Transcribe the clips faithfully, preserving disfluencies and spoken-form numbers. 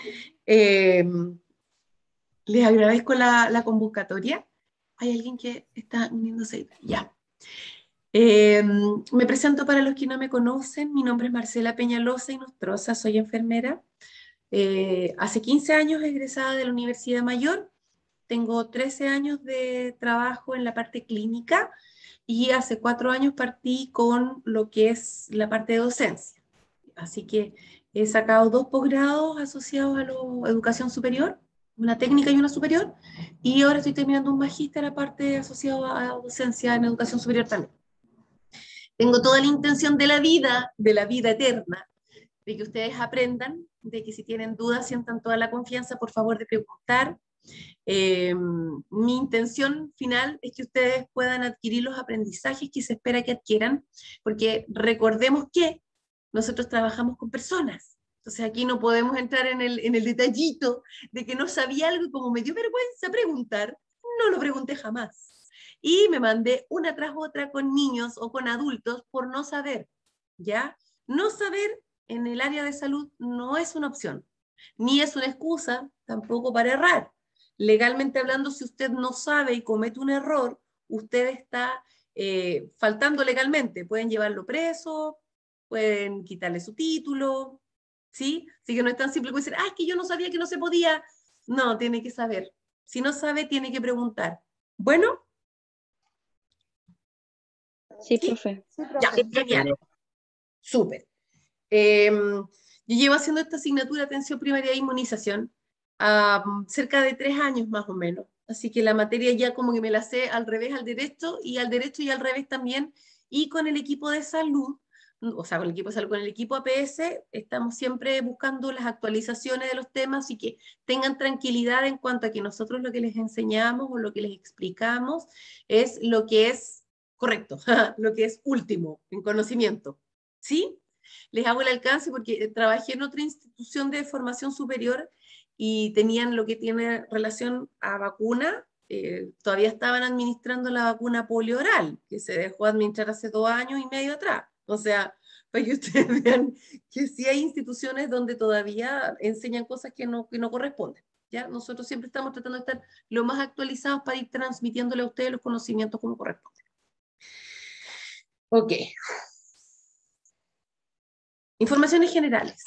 Eh, les agradezco la, la convocatoria. ¿Hay alguien que está uniéndose? Ya. Eh, me presento para los que no me conocen. Mi nombre es Marcela Peñalosa y Nostroza, soy enfermera. Eh, hace quince años egresada de la Universidad Mayor. Tengo trece años de trabajo en la parte clínica y hace cuatro años partí con lo que es la parte de docencia. Así que he sacado dos posgrados asociados a la educación superior, una técnica y una superior, y ahora estoy terminando un magíster aparte asociado a docencia en educación superior también. Tengo toda la intención de la vida, de la vida eterna, de que ustedes aprendan, de que si tienen dudas sientan toda la confianza, por favor, de preguntar. Eh, mi intención final es que ustedes puedan adquirir los aprendizajes que se espera que adquieran, porque recordemos que nosotros trabajamos con personas. Entonces aquí no podemos entrar en el, en el detallito de que no sabía algo y como me dio vergüenza preguntar, no lo pregunté jamás. Y me mandé una tras otra con niños o con adultos por no saber, ¿ya? No saber en el área de salud no es una opción, ni es una excusa tampoco para errar. Legalmente hablando, si usted no sabe y comete un error, usted está eh, faltando legalmente. Pueden llevarlo preso, pueden quitarle su título, ¿sí? Así que no es tan simple como decir, ah, es que yo no sabía que no se podía. No, tiene que saber. Si no sabe, tiene que preguntar. Bueno, Sí, ¿sí? profe. Ya, genial. Súper. Eh, yo llevo haciendo esta asignatura de atención primaria e inmunización um, cerca de tres años más o menos. Así que la materia ya como que me la sé al revés, al derecho, y al derecho y al revés también. Y con el equipo de salud, o sea, con el equipo de salud, con el equipo A P S, estamos siempre buscando las actualizaciones de los temas y que tengan tranquilidad en cuanto a que nosotros lo que les enseñamos o lo que les explicamos es lo que es correcto, lo que es último en conocimiento. ¿Sí? Les hago el alcance porque trabajé en otra institución de formación superior y tenían lo que tiene relación a vacuna. Eh, todavía estaban administrando la vacuna polio oral, que se dejó administrar hace dos años y medio atrás. O sea, para que ustedes vean que sí hay instituciones donde todavía enseñan cosas que no, que no corresponden. ¿Ya? Nosotros siempre estamos tratando de estar lo más actualizados para ir transmitiéndole a ustedes los conocimientos como corresponde. Ok. Informaciones generales.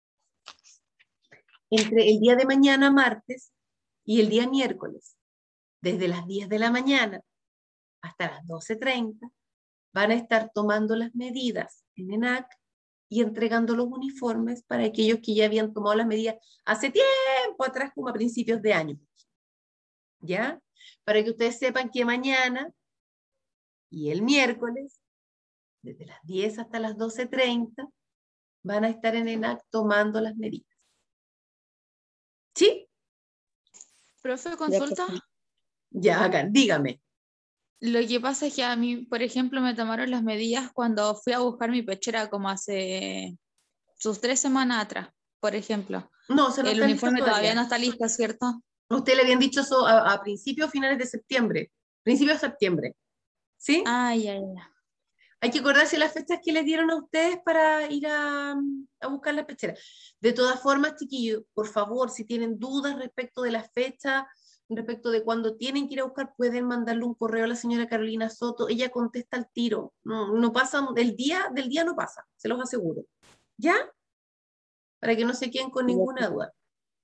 Entre el día de mañana, martes, y el día miércoles, desde las diez de la mañana hasta las doce treinta, van a estar tomando las medidas en ENAC y entregando los uniformes para aquellos que ya habían tomado las medidas hace tiempo atrás, como a principios de año. ¿Ya? Para que ustedes sepan que mañana y el miércoles, desde las diez hasta las doce treinta, van a estar en ENAC tomando las medidas. ¿Sí? Profe, Ya, consulta. profe. Ya, acá, dígame. Lo que pasa es que a mí, por ejemplo, me tomaron las medidas cuando fui a buscar mi pechera como hace sus tres semanas atrás, por ejemplo. No, o sea, no El están listos uniforme todavía todavía. no está listo, ¿cierto? Usted le habían dicho eso a, a principios o finales de septiembre. Principios de septiembre. ¿Sí? Ah, ya, ya. Hay que acordarse las fechas que les dieron a ustedes para ir a, a buscar la pechera. De todas formas, chiquillos, por favor, si tienen dudas respecto de la fecha, respecto de cuándo tienen que ir a buscar, pueden mandarle un correo a la señora Carolina Soto. Ella contesta al tiro. No, no pasa, el día del día no pasa, se los aseguro. ¿Ya? Para que no se queden con Ya, ninguna profe. duda.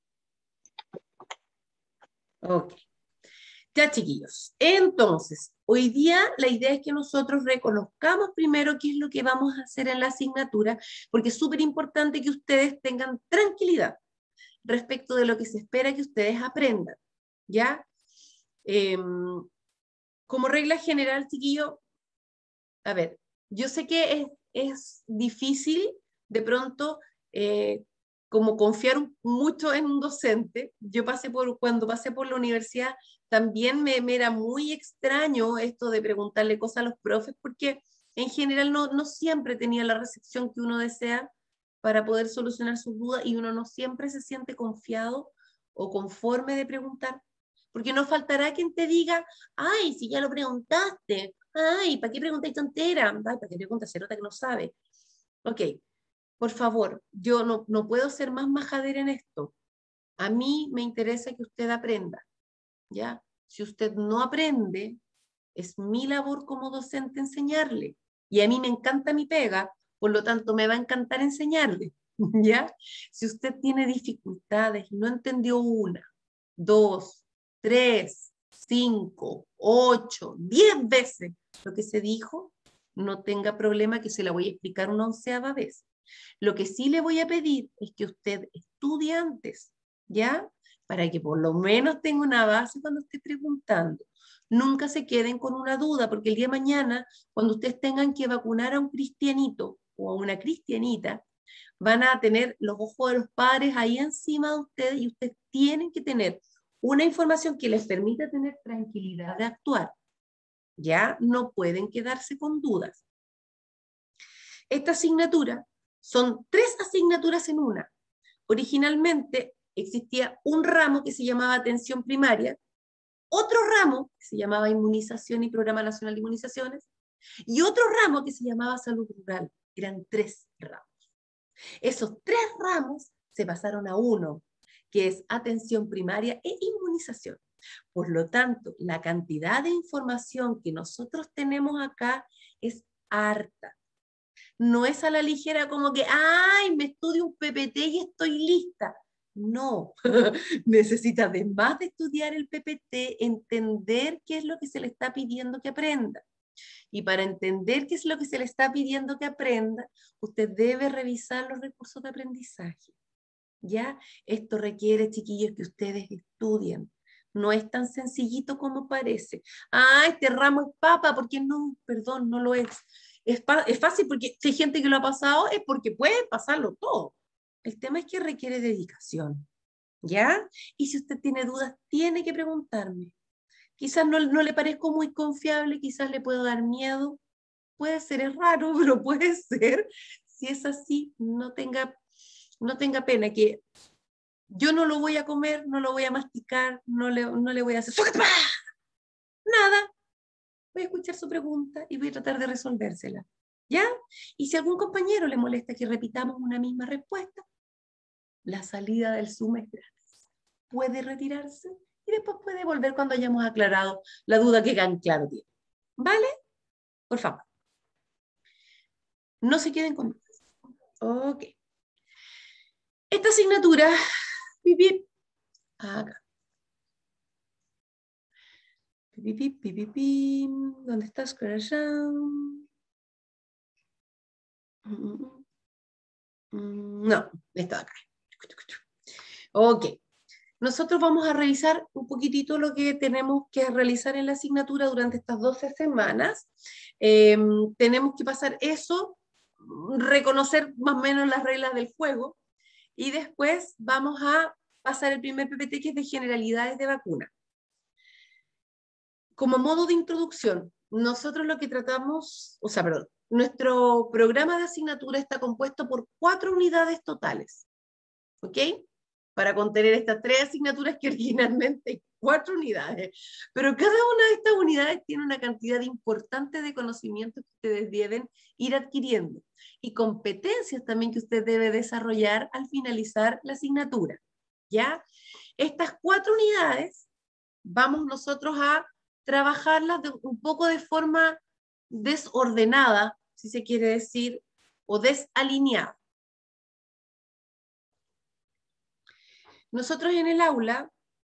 Ok. Ya, chiquillos. Entonces, hoy día la idea es que nosotros reconozcamos primero qué es lo que vamos a hacer en la asignatura, porque es súper importante que ustedes tengan tranquilidad respecto de lo que se espera que ustedes aprendan. ¿Ya? Eh, como regla general, chiquillo, a ver, yo sé que es, es difícil de pronto eh, como confiar mucho en un docente. Yo pasé por, cuando pasé por la universidad, también me, me era muy extraño esto de preguntarle cosas a los profes, porque en general no, no siempre tenía la recepción que uno desea para poder solucionar sus dudas y uno no siempre se siente confiado o conforme de preguntar, porque no faltará quien te diga, ay, si ya lo preguntaste, ay, ¿para qué preguntáis tontera? Ay, ¿para qué preguntas cerota que no sabe? Ok, por favor, yo no, no puedo ser más majadera en esto. A mí me interesa que usted aprenda, ¿ya? Si usted no aprende, es mi labor como docente enseñarle. Y a mí me encanta mi pega, por lo tanto me va a encantar enseñarle, ¿ya? Si usted tiene dificultades y no entendió una, dos, tres, cinco, ocho, diez veces lo que se dijo, no tenga problema que se la voy a explicar una onceava vez. Lo que sí le voy a pedir es que usted estudie antes, ¿ya? Para que por lo menos tenga una base cuando esté preguntando. Nunca se queden con una duda, porque el día de mañana, cuando ustedes tengan que vacunar a un cristianito o a una cristianita, van a tener los ojos de los padres ahí encima de ustedes y ustedes tienen que tener una información que les permita tener tranquilidad de actuar. Ya no pueden quedarse con dudas. Esta asignatura son tres asignaturas en una. Originalmente existía un ramo que se llamaba atención primaria, otro ramo que se llamaba inmunización y Programa Nacional de Inmunizaciones, y otro ramo que se llamaba salud rural. Eran tres ramos. Esos tres ramos se pasaron a uno, que es atención primaria e inmunización. Por lo tanto, la cantidad de información que nosotros tenemos acá es harta. No es a la ligera como que, ay, me estudio un P P T y estoy lista. No, necesita además de estudiar el P P T, entender qué es lo que se le está pidiendo que aprenda. Y para entender qué es lo que se le está pidiendo que aprenda, usted debe revisar los recursos de aprendizaje. ¿Ya? Esto requiere, chiquillos, que ustedes estudien. No es tan sencillito como parece. Ah, este ramo es papa, porque no, perdón, no lo es. Es, es fácil porque si hay gente que lo ha pasado, es porque puede pasarlo todo. El tema es que requiere dedicación. ¿Ya? Y si usted tiene dudas, tiene que preguntarme. Quizás no, no le parezco muy confiable, quizás le puedo dar miedo. Puede ser, es raro, pero puede ser. Si es así, no tenga, no tenga pena, que yo no lo voy a comer, no lo voy a masticar, no le, no le voy a hacer nada. Voy a escuchar su pregunta y voy a tratar de resolvérsela. ¿Ya? Y si algún compañero le molesta que repitamos una misma respuesta, la salida del Zoom es gratis. Puede retirarse y después puede volver cuando hayamos aclarado la duda que tan claro tiene. ¿Vale? Por favor. No se queden con dudas. Ok. Esta asignatura, pipip, acá. Pipip, pipip, ¿dónde estás, corazón? No, está acá. Ok. Nosotros vamos a revisar un poquitito lo que tenemos que realizar en la asignatura durante estas doce semanas. Eh, tenemos que pasar eso, reconocer más o menos las reglas del juego, y después vamos a pasar el primer P P T, que es de generalidades de vacuna. Como modo de introducción, nosotros lo que tratamos, o sea, perdón, nuestro programa de asignatura está compuesto por cuatro unidades totales, ¿ok? Para contener estas tres asignaturas que originalmente hay cuatro unidades, pero cada una de estas unidades tiene una cantidad importante de conocimientos que ustedes deben ir adquiriendo y competencias también que usted debe desarrollar al finalizar la asignatura, ¿ya? Estas cuatro unidades vamos nosotros a trabajarlas de, un poco de forma desordenada, si se quiere decir, o desalineada. Nosotros en el aula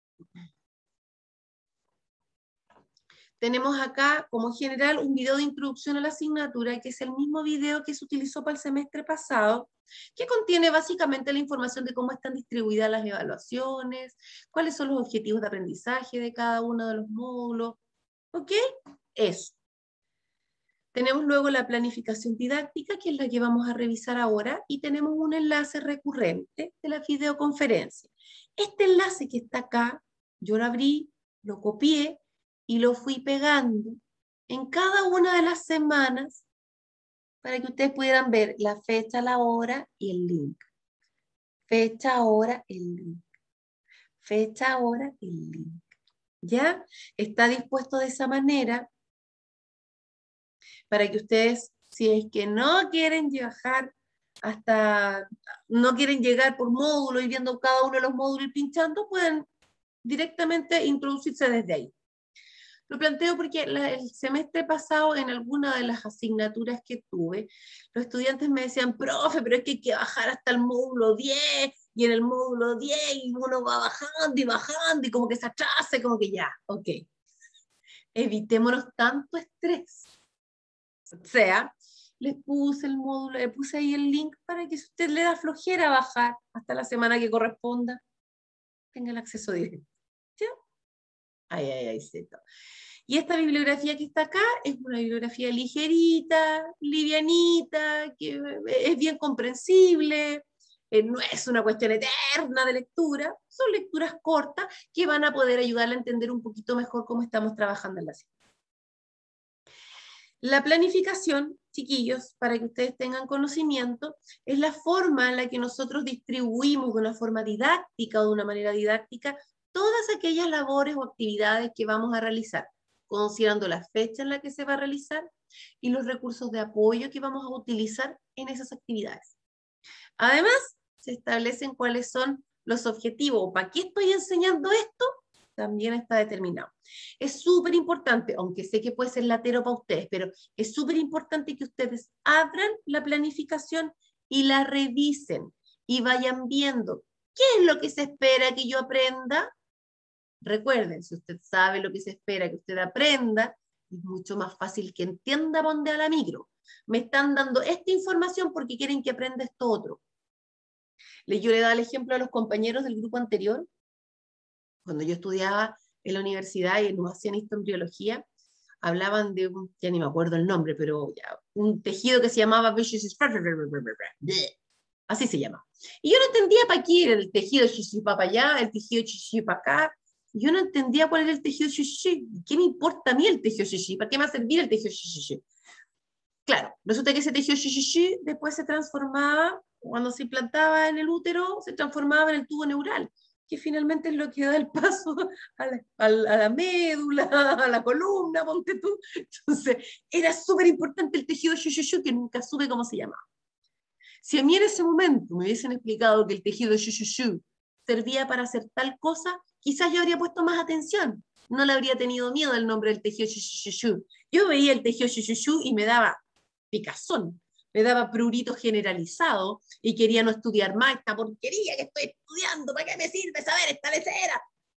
tenemos acá como general un video de introducción a la asignatura, que es el mismo video que se utilizó para el semestre pasado, que contiene básicamente la información de cómo están distribuidas las evaluaciones, cuáles son los objetivos de aprendizaje de cada uno de los módulos. ¿Ok? Eso. Tenemos luego la planificación didáctica, que es la que vamos a revisar ahora, y tenemos un enlace recurrente de la videoconferencia. Este enlace que está acá, yo lo abrí, lo copié y lo fui pegando en cada una de las semanas para que ustedes pudieran ver la fecha, la hora y el link. Fecha, hora, el link. Fecha, hora, el link. ¿Ya? Está dispuesto de esa manera para que ustedes, si es que no quieren viajar hasta no quieren llegar por módulo y viendo cada uno de los módulos y pinchando, pueden directamente introducirse desde ahí. Lo planteo porque la, el semestre pasado, en alguna de las asignaturas que tuve, los estudiantes me decían, profe, pero es que hay que bajar hasta el módulo diez, y en el módulo diez y uno va bajando y bajando, y como que se atrasa, como que ya, ok. Evitémonos tanto estrés. O sea, les puse el módulo, le puse ahí el link para que si usted le da flojera bajar hasta la semana que corresponda, tenga el acceso directo. ¿Sí? Ay, ay, ay, seto. Y esta bibliografía que está acá es una bibliografía ligerita, livianita, que es bien comprensible, eh, no es una cuestión eterna de lectura, son lecturas cortas que van a poder ayudarle a entender un poquito mejor cómo estamos trabajando en la ciencia. La planificación, chiquillos, para que ustedes tengan conocimiento, es la forma en la que nosotros distribuimos de una forma didáctica o de una manera didáctica todas aquellas labores o actividades que vamos a realizar, considerando la fecha en la que se va a realizar y los recursos de apoyo que vamos a utilizar en esas actividades. Además, se establecen cuáles son los objetivos. ¿Para qué estoy enseñando esto? También está determinado. Es súper importante, aunque sé que puede ser latero para ustedes, pero es súper importante que ustedes abran la planificación y la revisen y vayan viendo qué es lo que se espera que yo aprenda. Recuerden, si usted sabe lo que se espera que usted aprenda, es mucho más fácil que entienda para dónde a la micro. Me están dando esta información porque quieren que aprenda esto otro. Yo le daba el ejemplo a los compañeros del grupo anterior. Cuando yo estudiaba en la universidad y nos hacían esto en biología, hablaban de un, ya ni me acuerdo el nombre, pero ya, un tejido que se llamaba así se llama. Y yo no entendía para qué era el tejido chichipa para allá, el tejido chichipa acá. Yo no entendía cuál era el tejido chichichi. ¿Qué me importa a mí el tejido chichichi? ¿Para qué me va a servir el tejido chichichi? Claro, resulta que ese tejido chichichi después se transformaba, cuando se implantaba en el útero, se transformaba en el tubo neural, que finalmente es lo que da el paso a la, a la, a la médula, a la columna, ponte tú. Entonces, era súper importante el tejido chichichi, que nunca supe cómo se llamaba. Si a mí en ese momento me hubiesen explicado que el tejido chichichi servía para hacer tal cosa, quizás yo habría puesto más atención. No le habría tenido miedo al nombre del tejido chichichi. Yo veía el tejido chichichi y me daba picazón, me daba prurito generalizado y quería no estudiar más esta porquería que estoy estudiando. ¿Para qué me sirve saber esta lecera?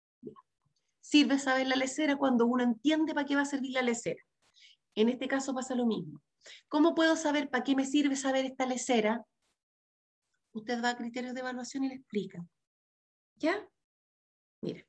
Sirve saber la lecera cuando uno entiende para qué va a servir la lecera. En este caso pasa lo mismo. ¿Cómo puedo saber para qué me sirve saber esta lecera? Usted va a criterios de evaluación y le explica. ¿Ya? Mira.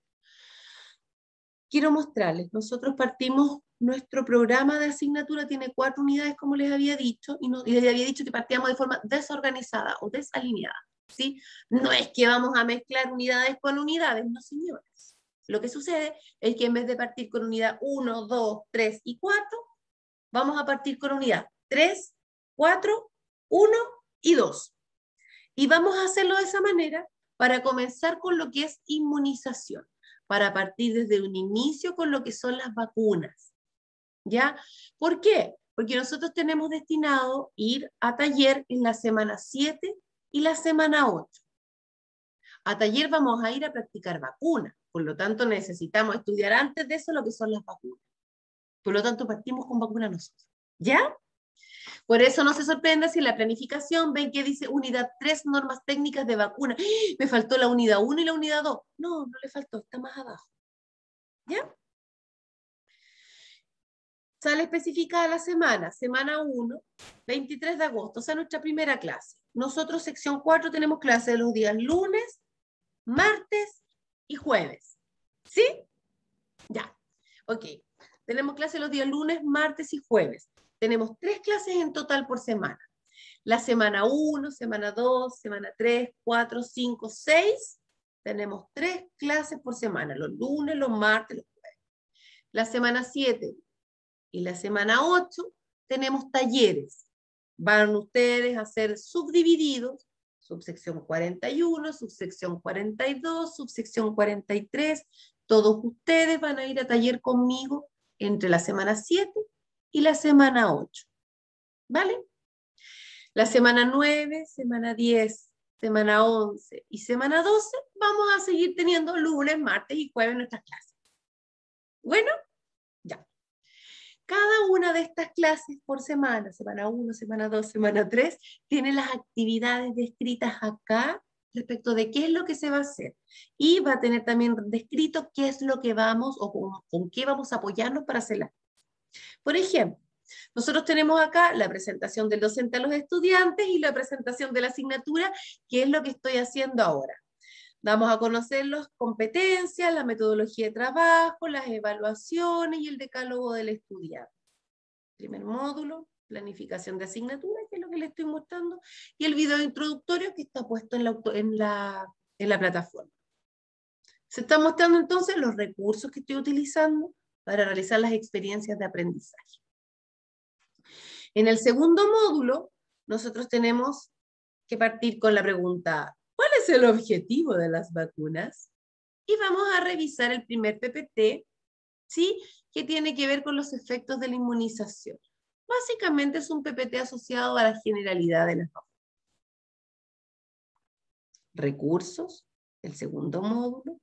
Quiero mostrarles, nosotros partimos, nuestro programa de asignatura tiene cuatro unidades, como les había dicho, y, no, y les había dicho que partíamos de forma desorganizada o desalineada, ¿sí? No es que vamos a mezclar unidades con unidades, no señores. Lo que sucede es que en vez de partir con unidad uno, dos, tres y cuatro, vamos a partir con unidad tres, cuatro, uno y dos. Y vamos a hacerlo de esa manera para comenzar con lo que es inmunización, para partir desde un inicio con lo que son las vacunas. ¿Ya? ¿Por qué? Porque nosotros tenemos destinado ir a taller en la semana siete y la semana ocho. A taller vamos a ir a practicar vacunas, por lo tanto necesitamos estudiar antes de eso lo que son las vacunas. Por lo tanto partimos con vacunas nosotros. ¿Ya? Por eso no se sorprenda si en la planificación ven que dice unidad tres, normas técnicas de vacuna. ¡Ah! Me faltó la unidad uno y la unidad dos. No, no le faltó, está más abajo. ¿Ya? Sale especificada la semana, semana uno, veintitrés de agosto, o sea, nuestra primera clase. Nosotros, sección cuatro, tenemos clase de los días lunes, martes y jueves. ¿Sí? Ya. Ok. Tenemos clase los días lunes, martes y jueves. Tenemos tres clases en total por semana. La semana uno, semana dos, semana tres, cuatro, cinco, seis. Tenemos tres clases por semana, los lunes, los martes, los jueves. La semana siete y la semana ocho tenemos talleres. Van ustedes a ser subdivididos, subsección cuarenta y uno, subsección cuarenta y dos, subsección cuarenta y tres. Todos ustedes van a ir a taller conmigo entre la semana siete y la semana ocho. ¿Vale? La semana nueve, semana diez, semana once y semana doce vamos a seguir teniendo lunes, martes y jueves nuestras clases. Bueno, ya. Cada una de estas clases por semana, semana uno, semana dos, semana tres, tiene las actividades descritas acá respecto de qué es lo que se va a hacer. Y va a tener también descrito qué es lo que vamos o con, con qué vamos a apoyarnos para hacerla. Por ejemplo, nosotros tenemos acá la presentación del docente a los estudiantes y la presentación de la asignatura, que es lo que estoy haciendo ahora. Vamos a conocer las competencias, la metodología de trabajo, las evaluaciones y el decálogo del estudiante. Primer módulo, planificación de asignatura, que es lo que les estoy mostrando, y el video introductorio que está puesto en la, en la, en la plataforma. Se están mostrando entonces los recursos que estoy utilizando para realizar las experiencias de aprendizaje. En el segundo módulo, nosotros tenemos que partir con la pregunta, ¿cuál es el objetivo de las vacunas? Y vamos a revisar el primer P P T, ¿sí? Que tiene que ver con los efectos de la inmunización. Básicamente es un P P T asociado a la generalidad de las vacunas. Recursos, el segundo módulo.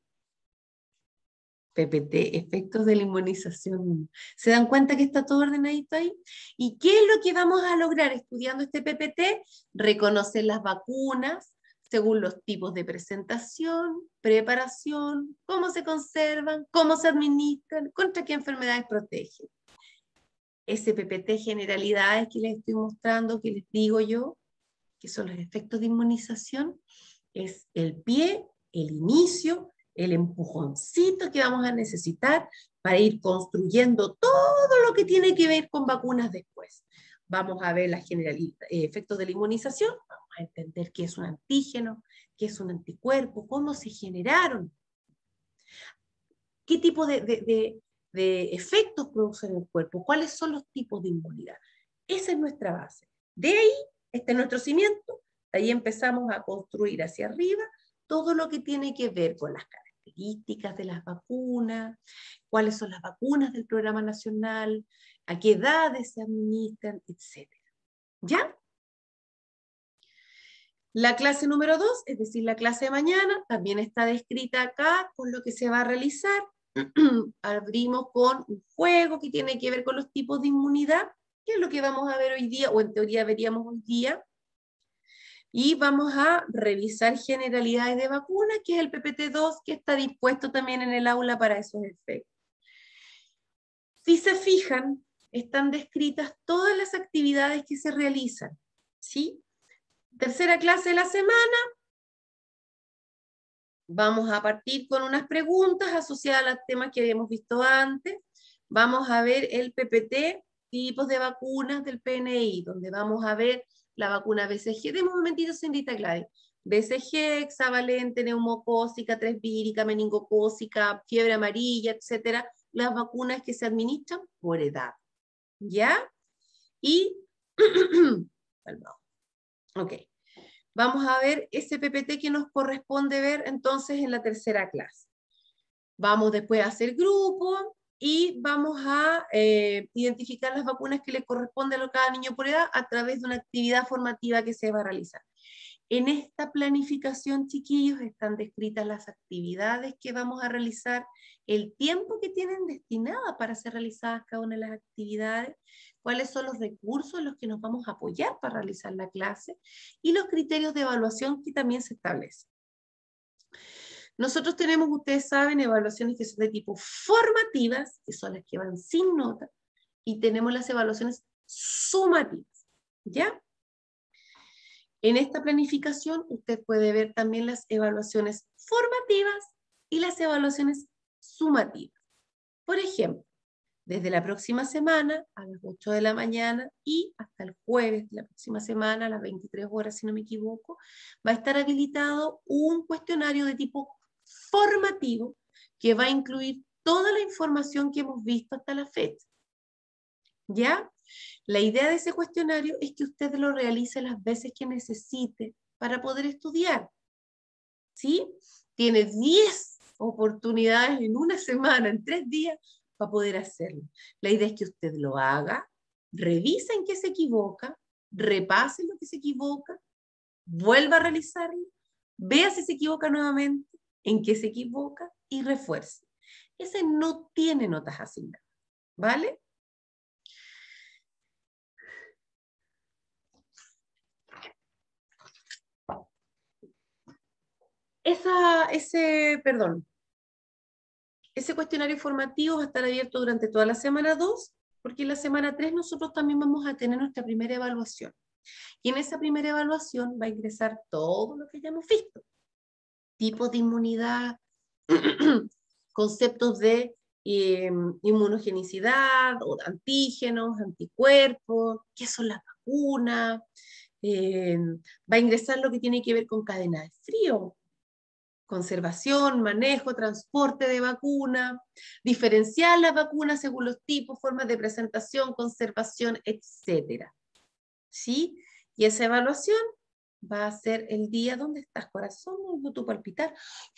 P P T, efectos de la inmunización. ¿Se dan cuenta que está todo ordenadito ahí? ¿Y qué es lo que vamos a lograr estudiando este P P T? Reconocer las vacunas según los tipos de presentación, preparación, cómo se conservan, cómo se administran, contra qué enfermedades protegen. Ese P P T generalidades que les estoy mostrando, que les digo yo, que son los efectos de inmunización, es el pie, el inicio, el empujoncito que vamos a necesitar para ir construyendo todo lo que tiene que ver con vacunas después. Vamos a ver los eh, efectos de la inmunización, vamos a entender qué es un antígeno, qué es un anticuerpo, cómo se generaron, qué tipo de, de, de, de efectos producen en el cuerpo, cuáles son los tipos de inmunidad. Esa es nuestra base. De ahí, este es nuestro cimiento, de ahí empezamos a construir hacia arriba todo lo que tiene que ver con las características de las vacunas, cuáles son las vacunas del programa nacional, a qué edades se administran, etcétera. ¿Ya? La clase número dos, es decir, la clase de mañana, también está descrita acá con lo que se va a realizar. Abrimos con un juego que tiene que ver con los tipos de inmunidad, que es lo que vamos a ver hoy día, o en teoría veríamos hoy día. Y vamos a revisar generalidades de vacunas, que es el P P T dos, que está dispuesto también en el aula para esos efectos. Si se fijan, están descritas todas las actividades que se realizan, ¿sí? Tercera clase de la semana, vamos a partir con unas preguntas asociadas a los temas que habíamos visto antes. Vamos a ver el P P T, tipos de vacunas del P N I, donde vamos a ver la vacuna B C G. Deme un momentito, señorita Gladys. B C G, hexavalente, neumocócica, tresvírica, meningocócica, fiebre amarilla, etcétera. Las vacunas que se administran por edad. ¿Ya? Y... ok. Vamos a ver ese P P T que nos corresponde ver entonces en la tercera clase. Vamos después a hacer grupo y vamos a eh, identificar las vacunas que le corresponden a cada niño por edad a través de una actividad formativa que se va a realizar. En esta planificación, chiquillos, están descritas las actividades que vamos a realizar, el tiempo que tienen destinada para ser realizadas cada una de las actividades, cuáles son los recursos en los que nos vamos a apoyar para realizar la clase y los criterios de evaluación que también se establecen. Nosotros tenemos, ustedes saben, evaluaciones que son de tipo formativas, que son las que van sin nota, y tenemos las evaluaciones sumativas, ¿ya? En esta planificación usted puede ver también las evaluaciones formativas y las evaluaciones sumativas. Por ejemplo, desde la próxima semana a las ocho de la mañana y hasta el jueves de la próxima semana a las veintitrés horas, si no me equivoco, va a estar habilitado un cuestionario de tipo formativo que va a incluir toda la información que hemos visto hasta la fecha. ¿Ya? La idea de ese cuestionario es que usted lo realice las veces que necesite para poder estudiar. ¿Sí? Tiene diez oportunidades en una semana, en tres días, para poder hacerlo. La idea es que usted lo haga, revise en qué se equivoca, repase lo que se equivoca, vuelva a realizarlo, vea si se equivoca nuevamente, en qué se equivoca y refuerce. Ese no tiene notas asignadas, ¿vale? Esa, ese, perdón, ese cuestionario formativo va a estar abierto durante toda la semana dos, porque en la semana tres nosotros también vamos a tener nuestra primera evaluación. Y en esa primera evaluación va a ingresar todo lo que ya hemos visto. Tipos de inmunidad, conceptos de eh, inmunogenicidad, o antígenos, anticuerpos, qué son las vacunas, eh, va a ingresar lo que tiene que ver con cadena de frío, conservación, manejo, transporte de vacuna, diferenciar las vacunas según los tipos, formas de presentación, conservación, etcétera. ¿Sí? Y esa evaluación va a ser el día donde estás, corazón, no tu palpitar.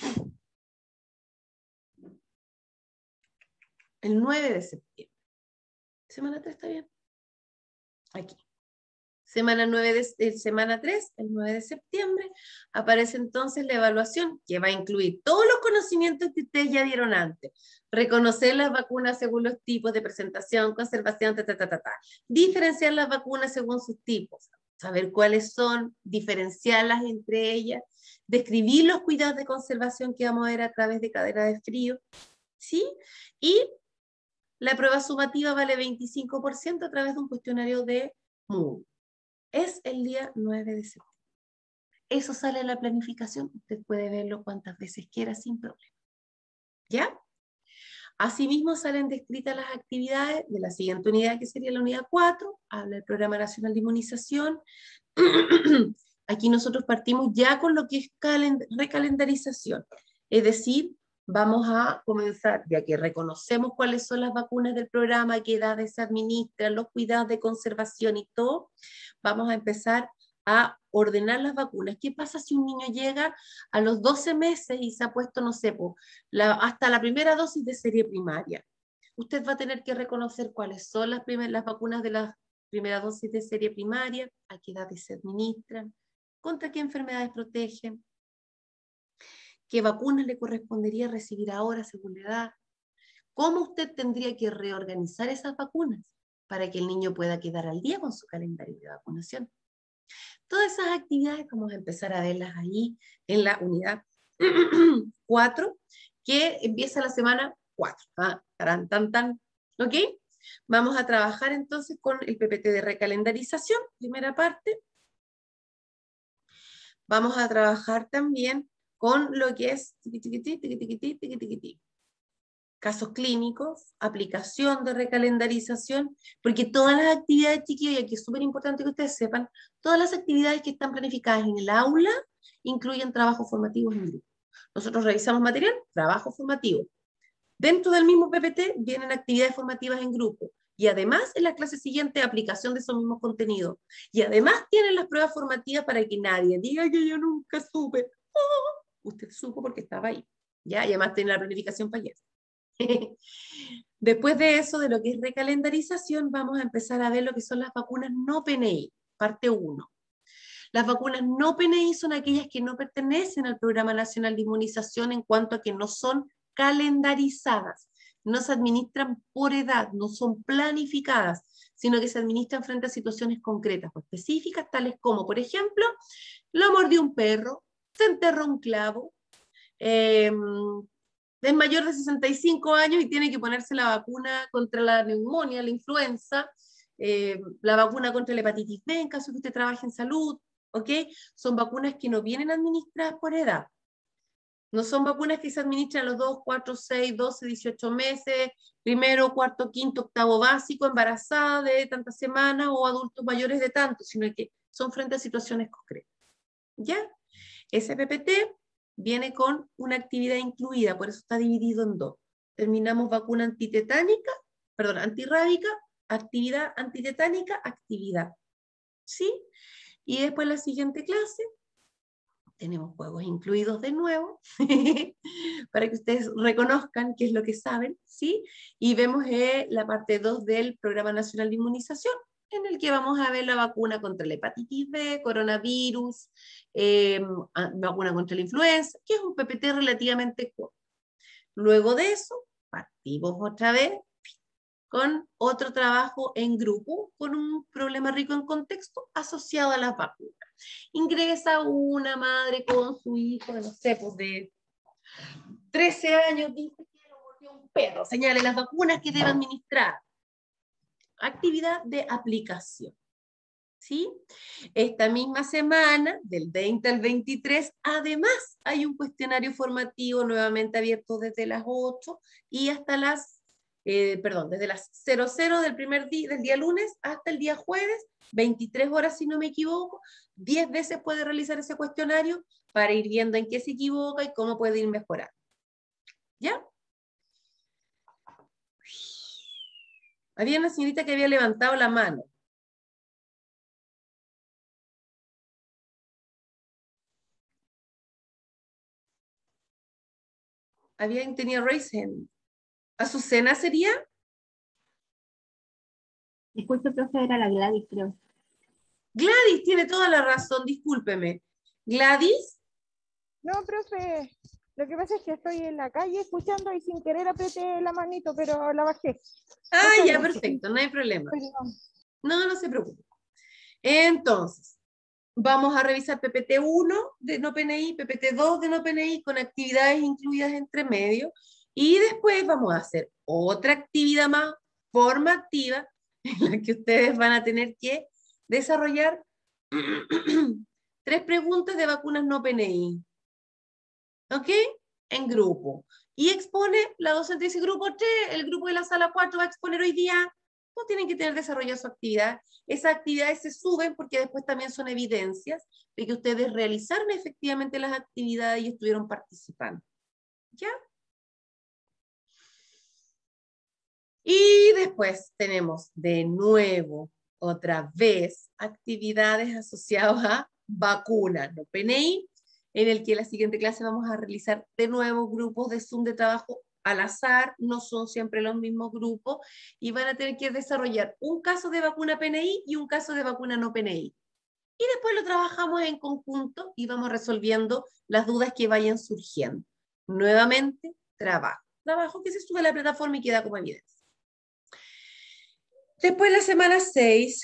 El nueve de septiembre. Semana tres está bien. Aquí. Semana, nueve de, eh, semana tres, el nueve de septiembre, aparece entonces la evaluación que va a incluir todos los conocimientos que ustedes ya dieron antes. Reconocer las vacunas según los tipos de presentación, conservación, ta, ta, ta, ta, ta. Diferenciar las vacunas según sus tipos. Saber cuáles son, diferenciarlas entre ellas, describir los cuidados de conservación que vamos a ver a través de cadena de frío, ¿sí? Y la prueba sumativa vale veinticinco por ciento a través de un cuestionario de Moodle. Es el día nueve de septiembre. Eso sale en la planificación. Usted puede verlo cuantas veces quiera sin problema. ¿Ya? Asimismo salen descritas las actividades de la siguiente unidad, que sería la unidad cuatro. Habla del Programa Nacional de Inmunización. Aquí nosotros partimos ya con lo que es recalendarización. Es decir, vamos a comenzar, ya que reconocemos cuáles son las vacunas del programa, qué edades se administran, los cuidados de conservación y todo, vamos a empezar a ordenar las vacunas. ¿Qué pasa si un niño llega a los doce meses y se ha puesto, no sé, la, hasta la primera dosis de serie primaria? Usted va a tener que reconocer cuáles son las, primer, las vacunas de la primera dosis de serie primaria, a qué edades se administran, contra qué enfermedades protegen, qué vacunas le correspondería recibir ahora según la edad, cómo usted tendría que reorganizar esas vacunas para que el niño pueda quedar al día con su calendario de vacunación. Todas esas actividades vamos a empezar a verlas ahí en la unidad cuatro, que empieza la semana cuatro. ¿Ah? Tarán, tan, tan. ¿Ok? Vamos a trabajar entonces con el P P T de recalendarización, primera parte. Vamos a trabajar también con lo que es casos clínicos, aplicación de recalendarización, porque todas las actividades, chiquillos, y aquí es súper importante que ustedes sepan, todas las actividades que están planificadas en el aula incluyen trabajos formativos en grupo. Nosotros revisamos material, trabajo formativo. Dentro del mismo P P T vienen actividades formativas en grupo. Y además, en la clase siguiente, aplicación de esos mismos contenidos. Y además tienen las pruebas formativas para que nadie diga que yo nunca supe. Oh, usted supo porque estaba ahí. ¿Ya? Y además tiene la planificación para eso. Después de eso, de lo que es recalendarización, vamos a empezar a ver lo que son las vacunas no P N I, parte uno. Las vacunas no P N I son aquellas que no pertenecen al Programa Nacional de Inmunización en cuanto a que no son calendarizadas, no se administran por edad, no son planificadas, sino que se administran frente a situaciones concretas o específicas, tales como, por ejemplo, lo mordió un perro, se enterró un clavo, eh, es mayor de sesenta y cinco años y tiene que ponerse la vacuna contra la neumonía, la influenza, eh, la vacuna contra la hepatitis B en caso que usted trabaje en salud, ¿ok? Son vacunas que no vienen administradas por edad. No son vacunas que se administran a los dos, cuatro, seis, doce, dieciocho meses, primero, cuarto, quinto, octavo básico, embarazada de tantas semanas o adultos mayores de tanto, sino que son frente a situaciones concretas. ¿Ya? Ese P P T viene con una actividad incluida, por eso está dividido en dos. Terminamos vacuna antitetánica, perdón, antirrábica, actividad antitetánica, actividad. ¿Sí? Y después la siguiente clase, tenemos juegos incluidos de nuevo, para que ustedes reconozcan qué es lo que saben, ¿sí? Y vemos eh, la parte dos del Programa Nacional de Inmunización, en el que vamos a ver la vacuna contra la hepatitis B, coronavirus, eh, vacuna contra la influenza, que es un P P T relativamente corto. Luego de eso, partimos otra vez con otro trabajo en grupo, con un problema rico en contexto asociado a las vacunas. Ingresa una madre con su hijo, no sé, pues de trece años, dice que lo mordió un perro, señale las vacunas que debe administrar. Actividad de aplicación. ¿Sí? Esta misma semana, del veinte al veintitrés, además hay un cuestionario formativo nuevamente abierto desde las ocho y hasta las, eh, perdón, desde las cero cero del primer día, del día lunes hasta el día jueves, veintitrés horas si no me equivoco, diez veces puede realizar ese cuestionario para ir viendo en qué se equivoca y cómo puede ir mejorando. ¿Ya? Había una señorita que había levantado la mano. Había tenía raise hand. ¿Azucena sería? Disculpe, profe, era la Gladys, creo. Gladys tiene toda la razón, discúlpeme. ¿Gladys? No, profe, lo que pasa es que estoy en la calle escuchando y sin querer apreté la manito, pero la bajé. Ah, Muchas ya, gracias. perfecto, no hay problema. Perdón. No, no se preocupe. Entonces, vamos a revisar P P T uno de no P N I, P P T dos de no P N I con actividades incluidas entre medio y después vamos a hacer otra actividad más formativa en la que ustedes van a tener que desarrollar tres preguntas de vacunas no P N I. ¿Ok? En grupo. Y expone, la docente dice grupo tres, el grupo de la sala cuatro va a exponer hoy día. No tienen que tener desarrollada su actividad. Esas actividades se suben porque después también son evidencias de que ustedes realizaron efectivamente las actividades y estuvieron participando. ¿Ya? Y después tenemos de nuevo, otra vez, actividades asociadas a vacunas, no P N I, en el que en la siguiente clase vamos a realizar de nuevo grupos de Zoom de trabajo al azar, no son siempre los mismos grupos, y van a tener que desarrollar un caso de vacuna P N I y un caso de vacuna no P N I. Y después lo trabajamos en conjunto y vamos resolviendo las dudas que vayan surgiendo. Nuevamente, trabajo. Trabajo que se sube a la plataforma y queda como evidencia. Después la semana seis,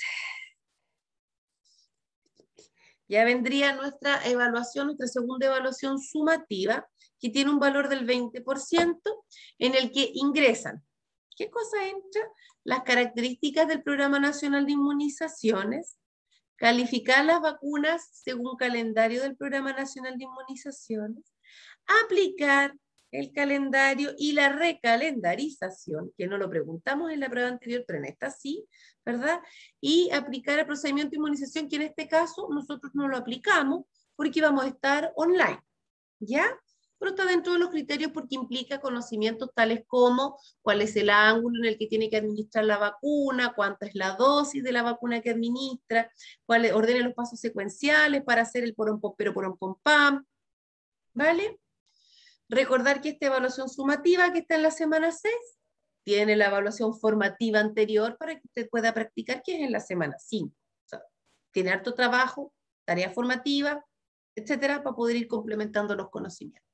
ya vendría nuestra evaluación, nuestra segunda evaluación sumativa, que tiene un valor del veinte por ciento, en el que ingresan. ¿Qué cosa entra? Las características del Programa Nacional de Inmunizaciones, calificar las vacunas según calendario del Programa Nacional de Inmunizaciones, aplicar el calendario y la recalendarización, que no lo preguntamos en la prueba anterior, pero en esta sí, ¿verdad? Y aplicar el procedimiento de inmunización, que en este caso nosotros no lo aplicamos porque vamos a estar online, ¿ya? Pero está dentro de los criterios porque implica conocimientos tales como cuál es el ángulo en el que tiene que administrar la vacuna, cuánta es la dosis de la vacuna que administra, cuál es, ordene los pasos secuenciales para hacer el porón pom, pero porón pom pam, ¿vale? Recordar que esta evaluación sumativa que está en la semana seis tiene la evaluación formativa anterior para que usted pueda practicar, que es en la semana cinco. O sea, tiene harto trabajo, tarea formativa, etcétera, para poder ir complementando los conocimientos.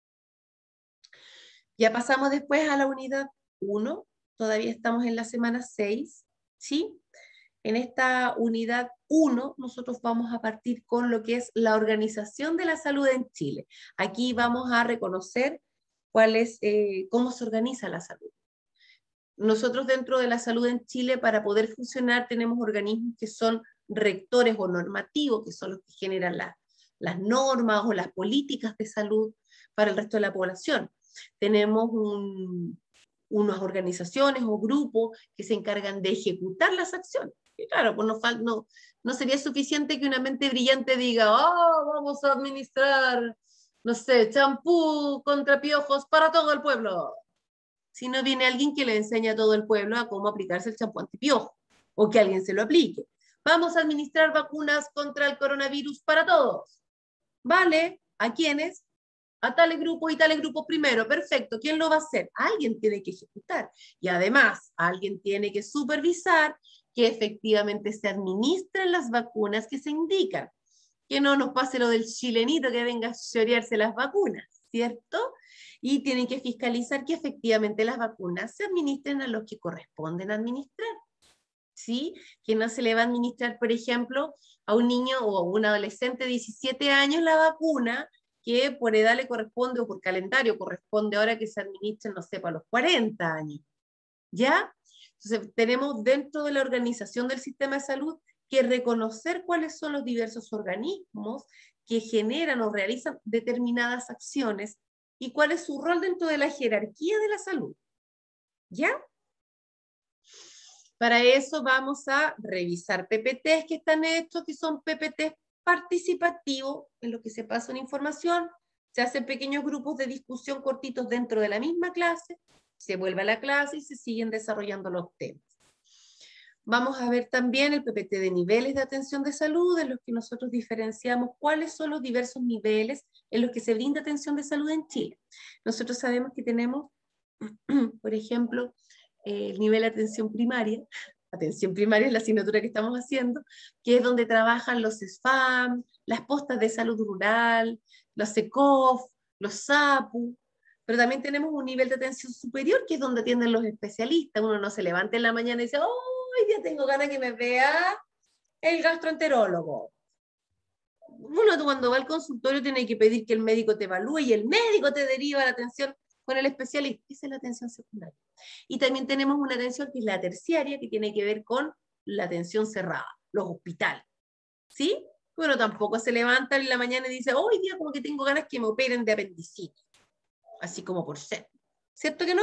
Ya pasamos después a la unidad uno, todavía estamos en la semana seis, ¿sí? En esta unidad uno, nosotros vamos a partir con lo que es la organización de la salud en Chile. Aquí vamos a reconocer cuál es, eh, cómo se organiza la salud. Nosotros dentro de la salud en Chile, para poder funcionar, tenemos organismos que son rectores o normativos, que son los que generan la, las normas o las políticas de salud para el resto de la población. Tenemos un, unas organizaciones o grupos que se encargan de ejecutar las acciones. Y claro, pues no, no, no sería suficiente que una mente brillante diga, oh, vamos a administrar, no sé, champú contra piojos para todo el pueblo. Si no viene alguien que le enseña a todo el pueblo a cómo aplicarse el champú antipiojo, o que alguien se lo aplique. Vamos a administrar vacunas contra el coronavirus para todos. ¿Vale? ¿A quiénes? A tales grupos y tales grupos primero. Perfecto. ¿Quién lo va a hacer? Alguien tiene que ejecutar. Y además, alguien tiene que supervisar que efectivamente se administren las vacunas que se indican, que no nos pase lo del chilenito que venga a chorearse las vacunas, ¿cierto? Y tienen que fiscalizar que efectivamente las vacunas se administren a los que corresponden administrar, ¿sí? Que no se le va a administrar, por ejemplo, a un niño o a un adolescente de diecisiete años la vacuna que por edad le corresponde o por calendario corresponde ahora que se administren, no sé, para los cuarenta años, ¿ya? Entonces tenemos dentro de la organización del sistema de salud que reconocer cuáles son los diversos organismos que generan o realizan determinadas acciones y cuál es su rol dentro de la jerarquía de la salud, ¿ya? Para eso vamos a revisar P P Ts que están hechos, que son P P Ts participativos, en los que se pasa una información, se hacen pequeños grupos de discusión cortitos dentro de la misma clase, se vuelve a la clase y se siguen desarrollando los temas. Vamos a ver también el P P T de niveles de atención de salud, en los que nosotros diferenciamos cuáles son los diversos niveles en los que se brinda atención de salud en Chile. Nosotros sabemos que tenemos, por ejemplo, el nivel de atención primaria. Atención primaria es la asignatura que estamos haciendo, que es donde trabajan los S F A M, las postas de salud rural, los E C O F, los S A P U, pero también tenemos un nivel de atención superior, que es donde atienden los especialistas. Uno no se levanta en la mañana y dice, ¡oh, hoy día tengo ganas que me vea el gastroenterólogo! Uno cuando va al consultorio tiene que pedir que el médico te evalúe y el médico te deriva la atención con el especialista. Esa es la atención secundaria. Y también tenemos una atención que es la terciaria, que tiene que ver con la atención cerrada, los hospitales. ¿Sí? Bueno, tampoco se levanta en la mañana y dice, hoy día como que tengo ganas que me operen de apendicitis. Así como por ser. ¿Cierto que no?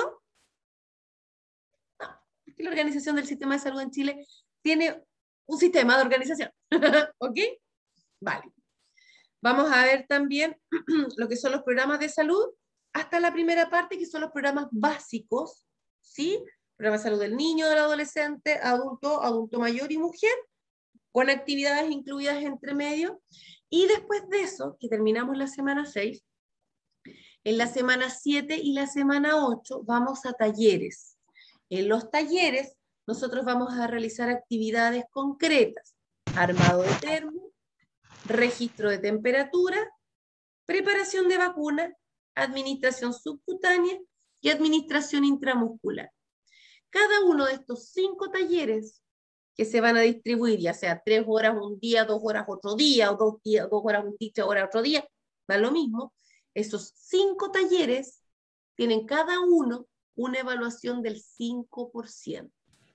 No, porque la organización del sistema de salud en Chile tiene un sistema de organización. ¿Ok? Vale. Vamos a ver también lo que son los programas de salud, hasta la primera parte, que son los programas básicos, ¿sí? Programa de salud del niño, del adolescente, adulto, adulto mayor y mujer, con actividades incluidas entre medio. Y después de eso, que terminamos la semana seis, en la semana siete y la semana ocho vamos a talleres. En los talleres nosotros vamos a realizar actividades concretas: armado de termo, registro de temperatura, preparación de vacuna, administración subcutánea y administración intramuscular. Cada uno de estos cinco talleres que se van a distribuir, ya sea tres horas un día, dos horas otro día, o dos, días, dos horas un día, tres horas otro día, da lo mismo. Esos cinco talleres tienen cada uno una evaluación del cinco por ciento.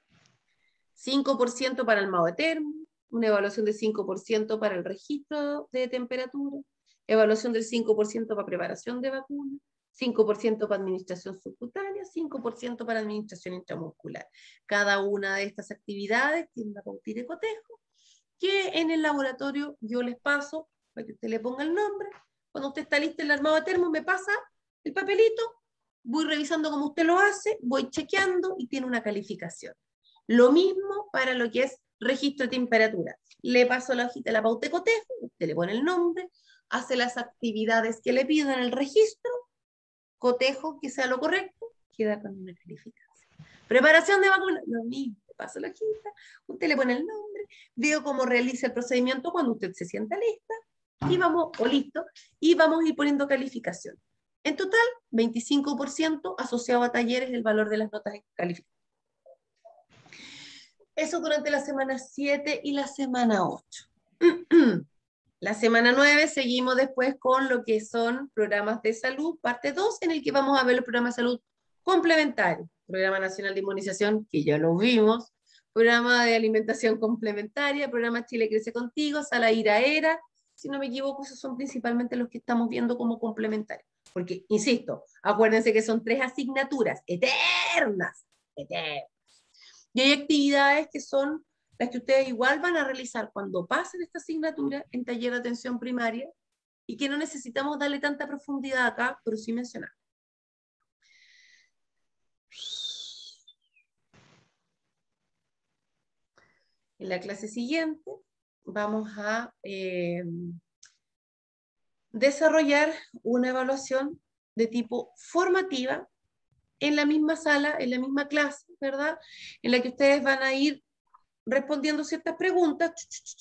cinco por ciento para el armado de termo, una evaluación del cinco por ciento para el registro de temperatura, evaluación del cinco por ciento para preparación de vacuna, cinco por ciento para administración subcutánea, cinco por ciento para administración intramuscular. Cada una de estas actividades tiene una pautita de cotejo que en el laboratorio yo les paso para que usted le ponga el nombre. Cuando usted está listo en el armado de termo, me pasa el papelito, voy revisando cómo usted lo hace, voy chequeando y tiene una calificación. Lo mismo para lo que es registro de temperatura. Le paso la hojita, la pauta de cotejo, usted le pone el nombre, hace las actividades que le pido en el registro, cotejo que sea lo correcto, queda con una calificación. Preparación de vacuna, lo mismo, le paso la hojita, usted le pone el nombre, veo cómo realiza el procedimiento cuando usted se sienta lista, y vamos, o listo, y vamos a ir poniendo calificación. En total, veinticinco por ciento asociado a talleres el valor de las notas calificadas. Eso durante la semana siete y la semana ocho. La semana nueve seguimos después con lo que son programas de salud, parte dos, en el que vamos a ver los programas de salud complementarios. Programa Nacional de Inmunización, que ya lo vimos, programa de alimentación complementaria, programa Chile Crece Contigo, Sala Iraera. Si no me equivoco, esos son principalmente los que estamos viendo como complementarios. Porque, insisto, acuérdense que son tres asignaturas eternas, eternas. Y hay actividades que son las que ustedes igual van a realizar cuando pasen esta asignatura en taller de atención primaria y que no necesitamos darle tanta profundidad acá, pero sí mencionar. En la clase siguiente vamos a eh, desarrollar una evaluación de tipo formativa en la misma sala, en la misma clase, ¿verdad? En la que ustedes van a ir respondiendo ciertas preguntas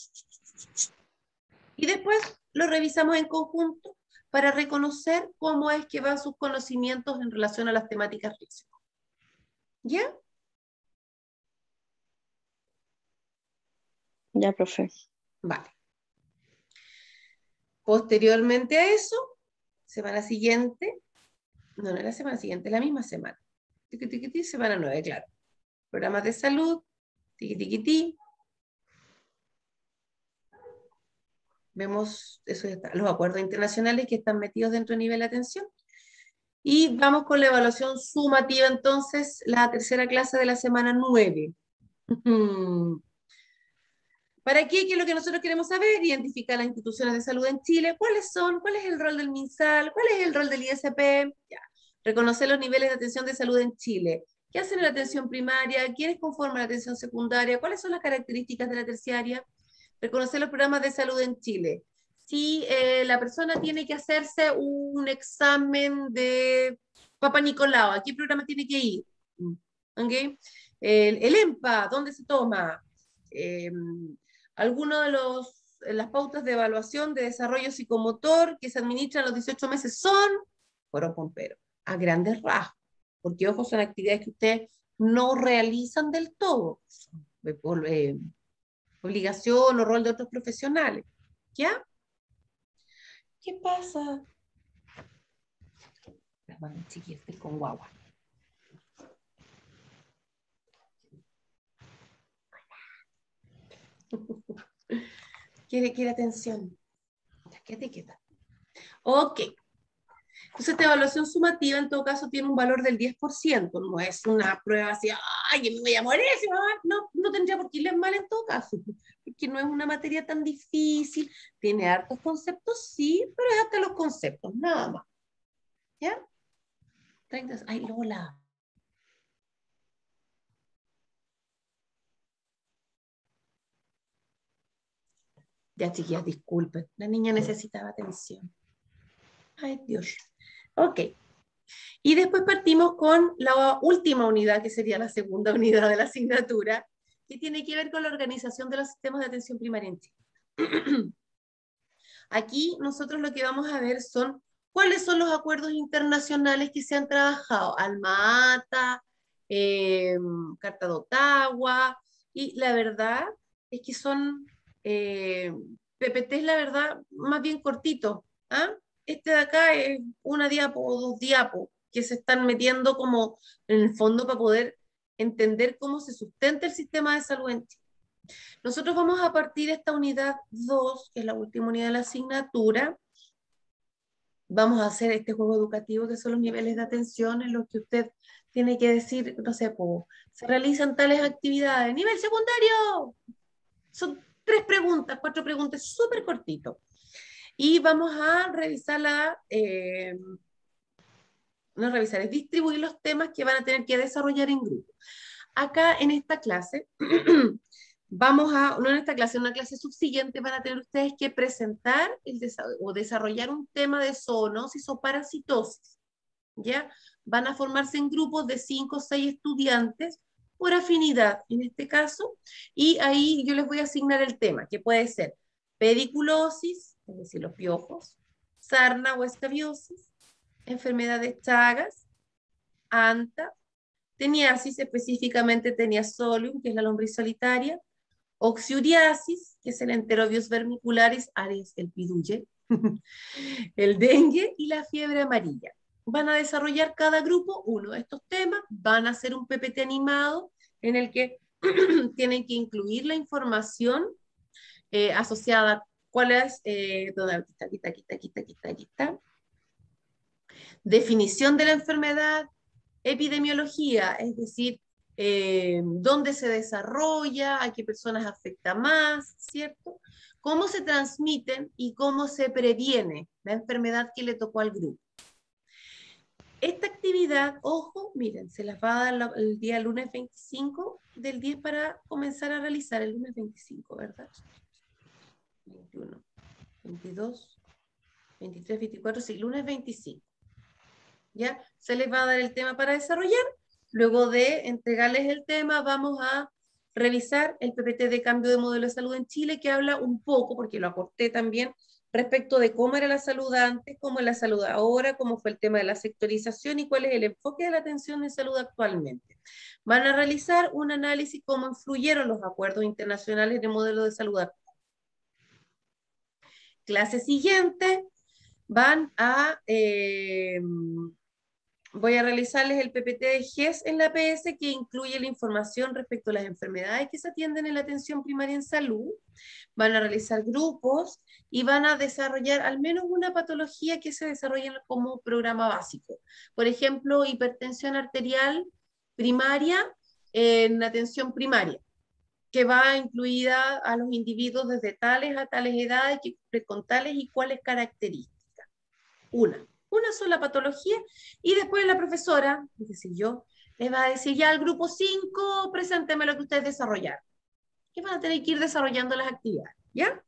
y después lo revisamos en conjunto para reconocer cómo es que van sus conocimientos en relación a las temáticas rígicas. ¿Ya? Ya, profe. Vale. Posteriormente a eso, semana siguiente, no, no es la semana siguiente, la misma semana. Tiqui, tiqui, tiqui, semana nueve, claro. Programas de salud, tiqui, tiqui, tiqui. Vemos eso ya está, los acuerdos internacionales que están metidos dentro del nivel de atención. Y vamos con la evaluación sumativa, entonces, la tercera clase de la semana nueve. ¿Para qué? ¿Qué es lo que nosotros queremos saber? Identificar las instituciones de salud en Chile. ¿Cuáles son? ¿Cuál es el rol del MinSal? ¿Cuál es el rol del I S P? Ya. Reconocer los niveles de atención de salud en Chile. ¿Qué hacen en la atención primaria? ¿Quiénes conforman la atención secundaria? ¿Cuáles son las características de la terciaria? Reconocer los programas de salud en Chile. Si eh, la persona tiene que hacerse un examen de Papa Nicolau, ¿a qué programa tiene que ir? ¿Okay? El, el EMPA, ¿dónde se toma? Eh, Algunos de los, las pautas de evaluación de desarrollo psicomotor que se administran a los dieciocho meses son fueron pomperos, a grandes rasgos, porque ojo, son actividades que ustedes no realizan del todo, por eh, obligación o rol de otros profesionales. ¿Ya? ¿Qué pasa? Las manos chiquillas, estoy con guagua. Quiere, quiere atención. ¿Qué te queda? Ok. Entonces, esta evaluación sumativa, en todo caso, tiene un valor del diez por ciento. No es una prueba así, ¡ay, me voy a morir! No, no tendría por qué irles mal en todo caso. Porque no es una materia tan difícil. Tiene hartos conceptos, sí, pero es hasta los conceptos, nada más. ¿Ya? treinta, ay, Lola. Ya, chiquillas, disculpen. La niña necesitaba atención. Ay, Dios. Ok. Y después partimos con la última unidad, que sería la segunda unidad de la asignatura, que tiene que ver con la organización de los sistemas de atención primaria en Chile. Aquí nosotros lo que vamos a ver son cuáles son los acuerdos internacionales que se han trabajado. Alma Ata, eh, Carta de Ottawa, y la verdad es que son eh, P P Ts, la verdad, más bien cortitos. ¿Ah? Este de acá es una diapo o dos diapos que se están metiendo como en el fondo para poder entender cómo se sustenta el sistema de salud en Chile. Nosotros vamos a partir de esta unidad dos, que es la última unidad de la asignatura. Vamos a hacer este juego educativo, que son los niveles de atención en los que usted tiene que decir, no sé, pues, se realizan tales actividades. ¡Nivel secundario! Son tres preguntas, cuatro preguntas, súper cortito. Y vamos a revisar la... Eh, no revisar, es distribuir los temas que van a tener que desarrollar en grupo. Acá en esta clase, vamos a, no en esta clase, en una clase subsiguiente van a tener ustedes que presentar el o desarrollar un tema de zoonosis o parasitosis, ¿ya? Van a formarse en grupos de cinco o seis estudiantes por afinidad, en este caso, y ahí yo les voy a asignar el tema, que puede ser pediculosis, es decir, los piojos, sarna o escabiosis, enfermedades Chagas, anta, teniasis, específicamente teniasolium, que es la lombriz solitaria, oxiuriasis, que es el enterobius vermicularis, Aries, el piduye, el dengue y la fiebre amarilla. Van a desarrollar cada grupo uno de estos temas, van a hacer un P P T animado en el que tienen que incluir la información eh, asociada, cuál es, eh, aquí está, aquí está, aquí está, aquí está, aquí está, aquí está, definición de la enfermedad, epidemiología, es decir, eh, dónde se desarrolla, a qué personas afecta más, ¿cierto? Cómo se transmiten y cómo se previene la enfermedad que le tocó al grupo. Esta actividad, ojo, miren, se las va a dar el día lunes veinticinco del diez para comenzar a realizar el lunes veinticinco, ¿verdad? veintiuno, veintidós, veintitrés, veinticuatro, sí, lunes veinticinco. ¿Ya? Se les va a dar el tema para desarrollar. Luego de entregarles el tema, vamos a revisar el P P T de cambio de modelo de salud en Chile, que habla un poco, porque lo aporté también, respecto de cómo era la salud antes, cómo es la salud ahora, cómo fue el tema de la sectorización y cuál es el enfoque de la atención en salud actualmente. Van a realizar un análisis cómo influyeron los acuerdos internacionales de modelo de salud actual. Clase siguiente, van a... Eh, voy a realizarles el P P T de G E S en la P S, que incluye la información respecto a las enfermedades que se atienden en la atención primaria en salud. Van a realizar grupos y van a desarrollar al menos una patología que se desarrolle como programa básico. Por ejemplo, hipertensión arterial primaria en atención primaria, que va incluida a los individuos desde tales a tales edades, que cumple con tales y cuáles características. Una. Una sola patología, y después la profesora, es decir, yo, les va a decir ya al grupo cinco, presénteme lo que ustedes desarrollaron. Que van a tener que ir desarrollando las actividades, ¿ya?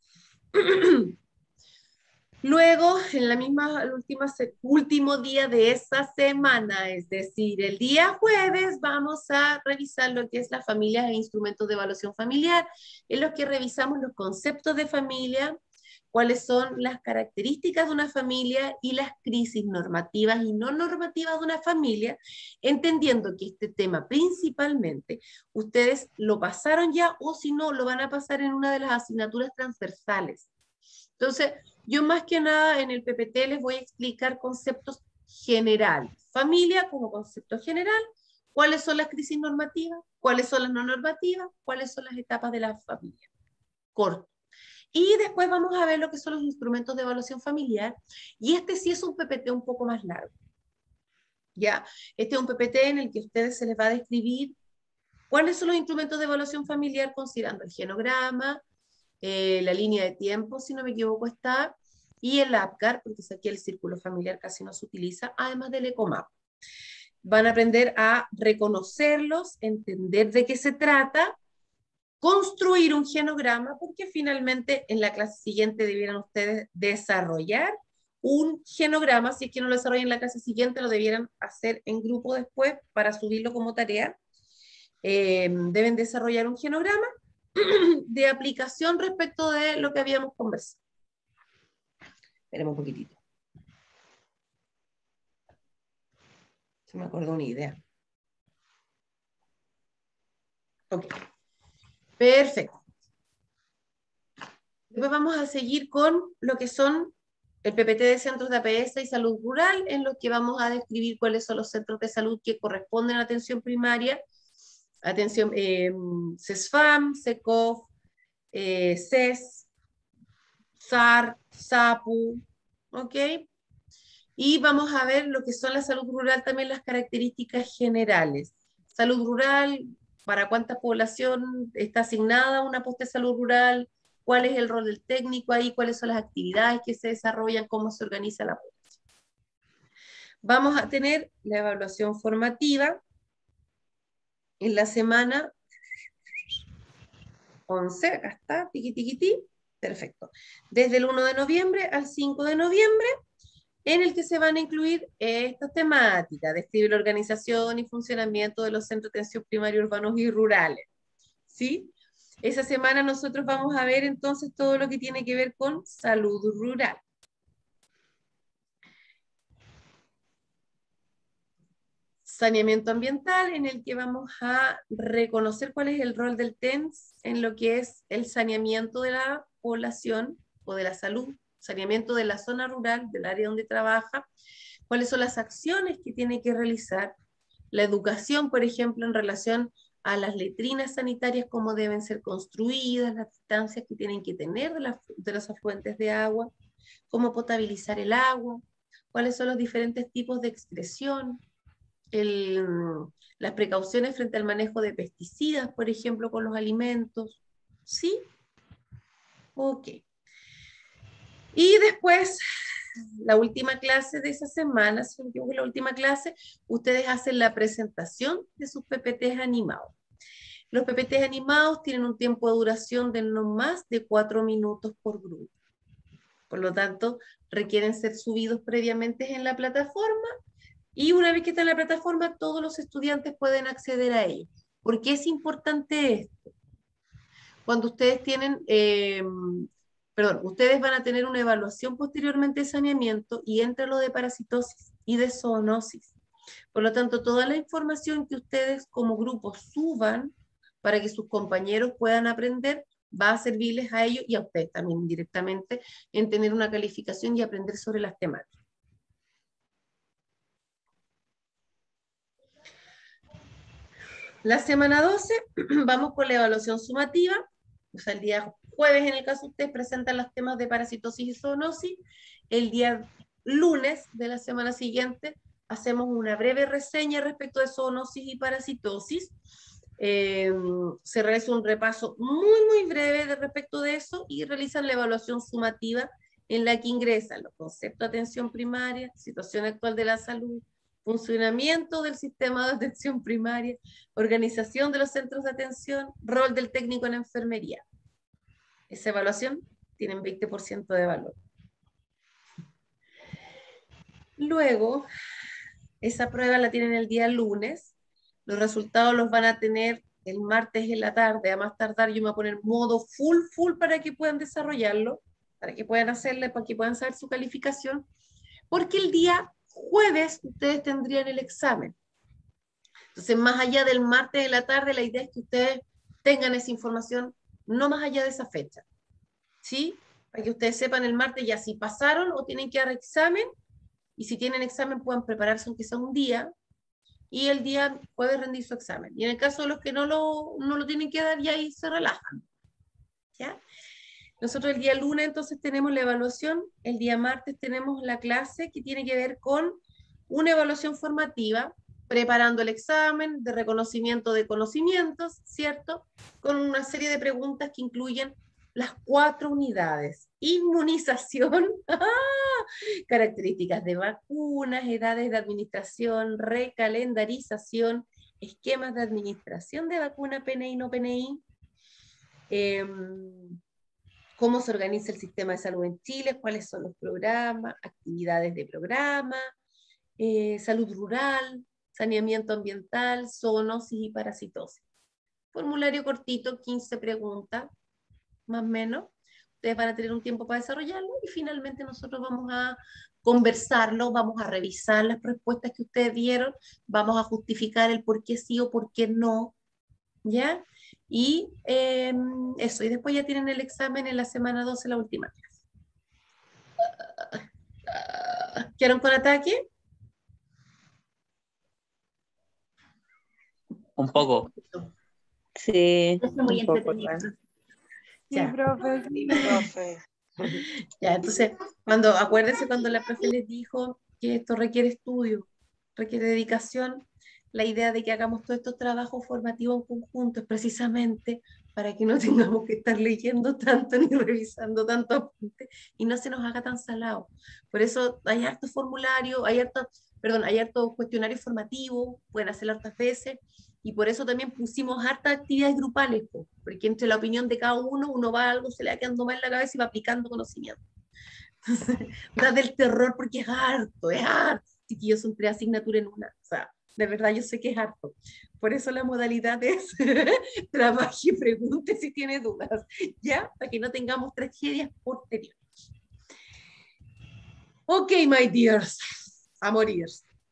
Luego, en la misma, el último, último día de esa semana, es decir, el día jueves, vamos a revisar lo que es las familias e instrumentos de evaluación familiar, en los que revisamos los conceptos de familia, cuáles son las características de una familia y las crisis normativas y no normativas de una familia, entendiendo que este tema principalmente ustedes lo pasaron ya o si no, lo van a pasar en una de las asignaturas transversales. Entonces, yo más que nada en el P P T les voy a explicar conceptos generales. Familia como concepto general, cuáles son las crisis normativas, cuáles son las no normativas, cuáles son las etapas de la familia. Corto. Y después vamos a ver lo que son los instrumentos de evaluación familiar, y este sí es un P P T un poco más largo. ¿Ya? Este es un P P T en el que a ustedes se les va a describir cuáles son los instrumentos de evaluación familiar, considerando el genograma, eh, la línea de tiempo, si no me equivoco está, y el APGAR, porque aquí el círculo familiar casi no se utiliza, además del ECOMAP. Van a aprender a reconocerlos, entender de qué se trata, construir un genograma, porque finalmente en la clase siguiente debieran ustedes desarrollar un genograma. Si es que no lo desarrollan en la clase siguiente, lo debieran hacer en grupo después para subirlo como tarea. Eh, deben desarrollar un genograma de aplicación respecto de lo que habíamos conversado. Esperemos un poquitito. Se me acordó una idea. Ok. Perfecto. Después vamos a seguir con lo que son el P P T de centros de A P S y salud rural, en los que vamos a describir cuáles son los centros de salud que corresponden a atención primaria, atención eh, CESFAM, SECOF, eh, CES, SAR, SAPU, ¿ok? Y vamos a ver lo que son la salud rural, también las características generales. Salud rural, para cuánta población está asignada una posta de salud rural, cuál es el rol del técnico ahí, cuáles son las actividades que se desarrollan, cómo se organiza la población. Vamos a tener la evaluación formativa en la semana once, acá está, tiqui, tiqui, tiqui, perfecto. Desde el uno de noviembre al cinco de noviembre, en el que se van a incluir estas temáticas, describe la organización y funcionamiento de los centros de atención primaria urbanos y rurales. ¿Sí? Esa semana nosotros vamos a ver entonces todo lo que tiene que ver con salud rural. Saneamiento ambiental, en el que vamos a reconocer cuál es el rol del T E N S en lo que es el saneamiento de la población o de la salud, saneamiento de la zona rural, del área donde trabaja, cuáles son las acciones que tiene que realizar, la educación, por ejemplo, en relación a las letrinas sanitarias, cómo deben ser construidas, las distancias que tienen que tener de, las, de los afluentes de agua, cómo potabilizar el agua, cuáles son los diferentes tipos de excreción, el, las precauciones frente al manejo de pesticidas, por ejemplo, con los alimentos. ¿Sí? Ok. Y después, la última clase de esa semana, si no me equivoco, la última clase, ustedes hacen la presentación de sus P P Ts animados. Los P P Ts animados tienen un tiempo de duración de no más de cuatro minutos por grupo. Por lo tanto, requieren ser subidos previamente en la plataforma, y una vez que está en la plataforma, todos los estudiantes pueden acceder a ellos. ¿Por qué es importante esto? Cuando ustedes tienen, eh, perdón, ustedes van a tener una evaluación posteriormente de saneamiento y entre lo de parasitosis y de zoonosis. Por lo tanto, toda la información que ustedes como grupo suban para que sus compañeros puedan aprender va a servirles a ellos y a ustedes también directamente en tener una calificación y aprender sobre las temáticas. La semana doce, vamos con la evaluación sumativa, o sea, el día jueves en el caso de ustedes presentan los temas de parasitosis y zoonosis, el día lunes de la semana siguiente hacemos una breve reseña respecto de zoonosis y parasitosis, eh, se realiza un repaso muy muy breve de respecto de eso y realizan la evaluación sumativa en la que ingresan los conceptos de atención primaria, situación actual de la salud, funcionamiento del sistema de atención primaria, organización de los centros de atención, rol del técnico en enfermería. Esa evaluación tiene veinte por ciento de valor. Luego, esa prueba la tienen el día lunes, los resultados los van a tener el martes en la tarde, a más tardar yo me voy a poner modo full, full para que puedan desarrollarlo, para que puedan hacerle, para que puedan saber su calificación, porque el día jueves ustedes tendrían el examen. Entonces, más allá del martes de la tarde, la idea es que ustedes tengan esa información no más allá de esa fecha, ¿sí? Para que ustedes sepan el martes ya si pasaron o tienen que dar examen, y si tienen examen puedan prepararse aunque sea un día, y el día puede rendir su examen. Y en el caso de los que no lo, no lo tienen que dar, ya ahí se relajan, ¿ya? Nosotros el día lunes entonces tenemos la evaluación, el día martes tenemos la clase que tiene que ver con una evaluación formativa, preparando el examen de reconocimiento de conocimientos, ¿cierto? Con una serie de preguntas que incluyen las cuatro unidades. Inmunización, características de vacunas, edades de administración, recalendarización, esquemas de administración de vacuna P N I, no P N I, eh, cómo se organiza el sistema de salud en Chile, cuáles son los programas, actividades de programa, eh, salud rural, saneamiento ambiental, zoonosis y parasitosis. Formulario cortito, quince preguntas, más o menos. Ustedes van a tener un tiempo para desarrollarlo y finalmente nosotros vamos a conversarlo, vamos a revisar las respuestas que ustedes dieron, vamos a justificar el por qué sí o por qué no, ¿ya? Y eh, eso, y después ya tienen el examen en la semana doce, la última clase. ¿Quedaron con ataque? Un poco. Sí, Es muy un poco entretenido. raro. Sí, Ya. profe. Sí, profe. Ya, entonces, cuando, acuérdense cuando la profe les dijo que esto requiere estudio, requiere dedicación, la idea de que hagamos todos estos trabajos formativos en conjunto es precisamente para que no tengamos que estar leyendo tanto ni revisando tanto apuntes y no se nos haga tan salado. Por eso hay hartos formularios, hay hartos, perdón, hay hartos cuestionarios formativos, pueden hacerlo hartas veces, y por eso también pusimos hartas actividades grupales, po, porque entre la opinión de cada uno, uno va a algo, se le va quedando mal en la cabeza y va aplicando conocimiento. Entonces, da del terror porque es harto, es harto. Chiquillos, son tres asignaturas en una. O sea, de verdad yo sé que es harto. Por eso la modalidad es trabaje y pregunte si tiene dudas, ¿ya? Para que no tengamos tragedias posteriores. Ok, my dears, a morir.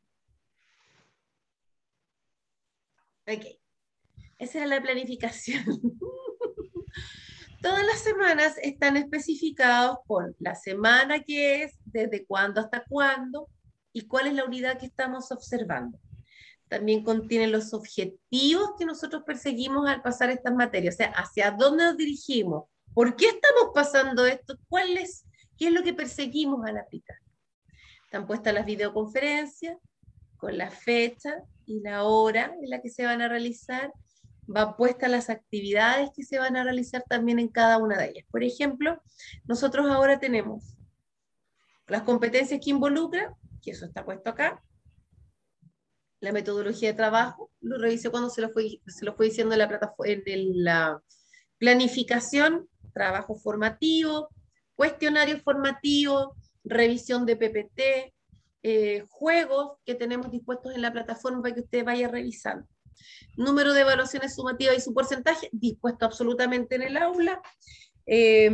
Ok, esa era la planificación. Todas las semanas están especificados con la semana que es, desde cuándo hasta cuándo, y cuál es la unidad que estamos observando. También contienen los objetivos que nosotros perseguimos al pasar estas materias, o sea, hacia dónde nos dirigimos, por qué estamos pasando esto, cuál es, qué es lo que perseguimos al aplicar. Están puestas las videoconferencias, con la fecha y la hora en la que se van a realizar, van puestas las actividades que se van a realizar también en cada una de ellas. Por ejemplo, nosotros ahora tenemos las competencias que involucran, que eso está puesto acá, la metodología de trabajo, lo revisé cuando se lo fue, se lo fue diciendo en la, plataforma, en la planificación, trabajo formativo, cuestionario formativo, revisión de P P T, eh, juegos que tenemos dispuestos en la plataforma para que usted vaya revisando. Número de evaluaciones sumativas y su porcentaje, dispuesto absolutamente en el aula. Eh,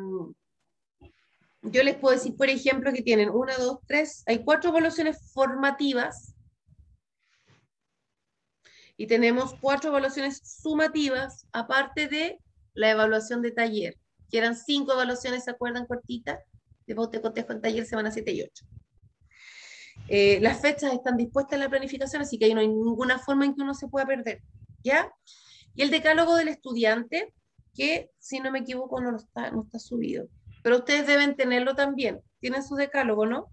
yo les puedo decir, por ejemplo, que tienen una, dos, tres, hay cuatro evaluaciones formativas y tenemos cuatro evaluaciones sumativas, aparte de la evaluación de taller, que eran cinco evaluaciones, ¿se acuerdan, cortitas? De bote, cotejo en taller, semana siete y ocho. Eh, las fechas están dispuestas en la planificación, así que ahí no hay ninguna forma en que uno se pueda perder, ¿ya? Y el decálogo del estudiante, que si no me equivoco no está, no está subido, pero ustedes deben tenerlo también. Tienen su decálogo, ¿no?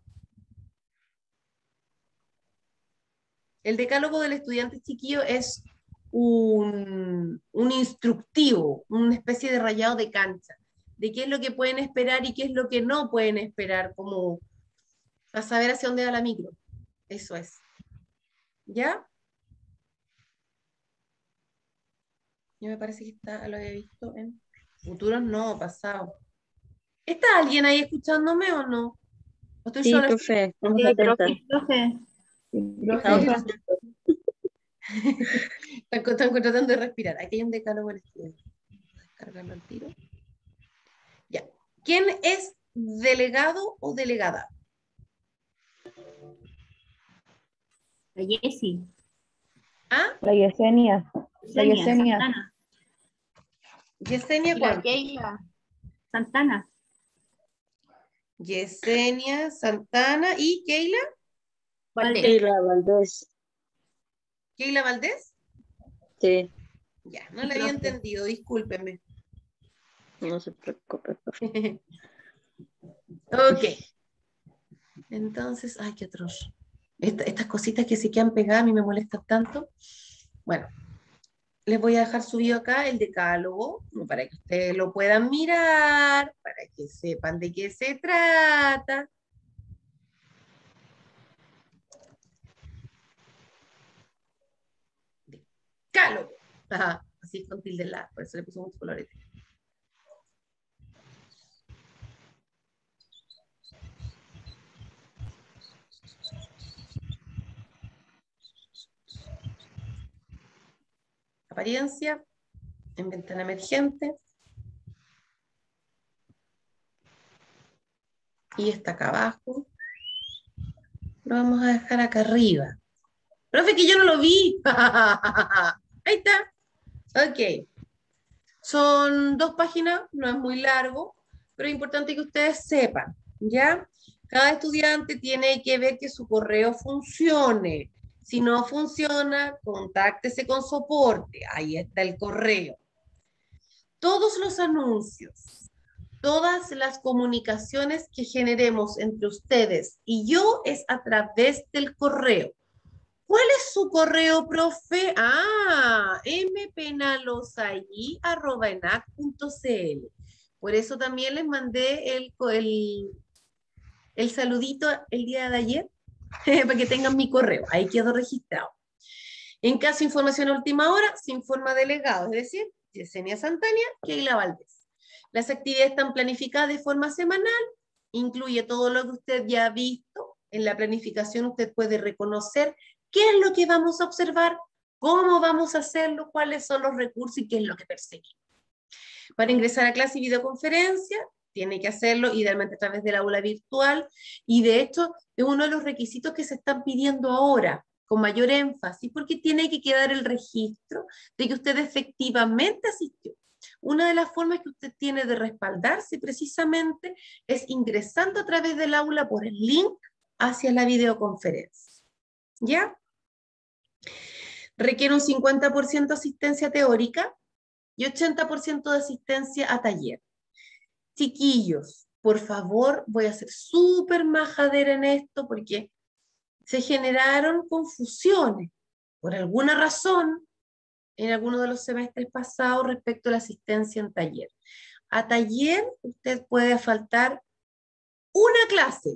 El decálogo del estudiante, chiquillo, es un, un instructivo, una especie de rayado de cancha, de qué es lo que pueden esperar y qué es lo que no pueden esperar, como para saber hacia dónde va la micro. Eso es. ¿Ya? Yo me parece que está, lo había visto en futuros, no, pasado. ¿Está alguien ahí escuchándome o no? ¿O estoy Sí, sola? profe, estamos Sí, atentas. profe. Estamos Profe. atentas. Están, están tratando de respirar. Aquí hay un decálogo en el estudiante. Descargarlo al tiro. Ya. ¿Quién es delegado o delegada? La Jessie. ¿Ah? La Yesenia. La Yesenia. Yesenia. Santana. Yesenia, La ¿cuánto? Keila. Santana. Yesenia, Santana y Keila. Valdés. Keila Valdés. ¿Keila Valdés? Sí, Ya, no la había entendido, discúlpenme. no se preocupe, profe. Ok. Entonces, ay, qué atroz. Esta- estas cositas que se quedan pegadas a mí me molestan tanto. Bueno, les voy a dejar subido acá el decálogo para que ustedes lo puedan mirar, para que sepan de qué se trata. Decálogo. Ajá, así con tilde la, por eso le puso muchos colores. Apariencia, en ventana emergente. Y está acá abajo. Lo vamos a dejar acá arriba. Profe, que yo no lo vi. Ahí está. Ok. Son dos páginas, no es muy largo, pero es importante que ustedes sepan, ¿ya? Cada estudiante tiene que ver que su correo funcione. Si no funciona, contáctese con soporte. Ahí está el correo. Todos los anuncios, todas las comunicaciones que generemos entre ustedes y yo es a través del correo. ¿Cuál es su correo, profe? Ah, mpenalosaí arroba enac punto cl. Por eso también les mandé el, el, el saludito el día de ayer, para que tengan mi correo. Ahí quedó registrado. En caso de información a última hora, se informa delegado, es decir, Yesenia Santania, Keila Valdés. Las actividades están planificadas de forma semanal, incluye todo lo que usted ya ha visto. En la planificación usted puede reconocer qué es lo que vamos a observar, cómo vamos a hacerlo, cuáles son los recursos y qué es lo que perseguimos. Para ingresar a clase y videoconferencia, tiene que hacerlo idealmente a través del aula virtual, y de hecho es uno de los requisitos que se están pidiendo ahora, con mayor énfasis, porque tiene que quedar el registro de que usted efectivamente asistió. Una de las formas que usted tiene de respaldarse precisamente es ingresando a través del aula por el link hacia la videoconferencia. ¿Ya? Requiere un cincuenta por ciento asistencia teórica y ochenta por ciento de asistencia a taller. Chiquillos, por favor, voy a ser súper majadera en esto porque se generaron confusiones por alguna razón en alguno de los semestres pasados respecto a la asistencia en taller. A taller usted puede faltar una clase.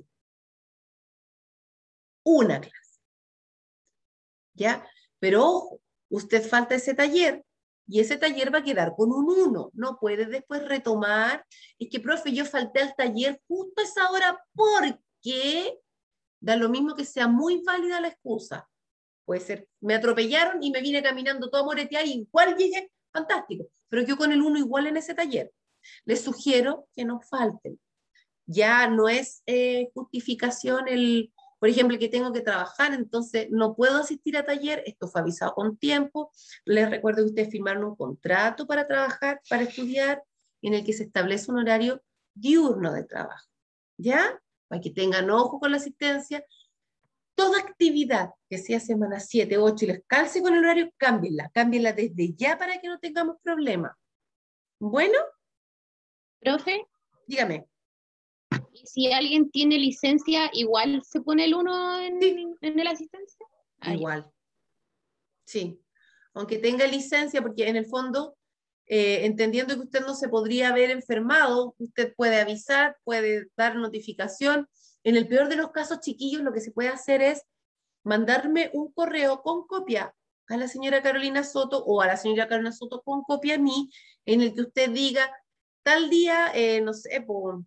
Una clase. ¿Ya? Pero ojo, usted falta ese taller y ese taller va a quedar con un uno. No puede después retomar. Es que, profe, yo falté al taller justo a esa hora porque da lo mismo que sea muy válida la excusa. Puede ser, me atropellaron y me vine caminando todo moreteada y igual llegué, fantástico. Pero yo con el uno igual en ese taller. Les sugiero que no falten. Ya no es eh, justificación el, por ejemplo, que tengo que trabajar, entonces no puedo asistir a taller, esto fue avisado con tiempo. Les recuerdo que ustedes firmaron un contrato para trabajar, para estudiar, en el que se establece un horario diurno de trabajo. ¿Ya? Para que tengan ojo con la asistencia. Toda actividad que sea semana siete, ocho y les calce con el horario, cámbienla, cámbienla desde ya para que no tengamos problemas. Bueno, Profe, dígame. ¿y si alguien tiene licencia, igual se pone el uno en, Sí. en la asistencia? Ah, ya. Igual. Sí. Aunque tenga licencia, porque en el fondo, eh, entendiendo que usted no se podría haber enfermado, usted puede avisar, puede dar notificación. En el peor de los casos, chiquillos, lo que se puede hacer es mandarme un correo con copia a la señora Carolina Soto o a la señora Carolina Soto con copia a mí, en el que usted diga, tal día, eh, no sé, por,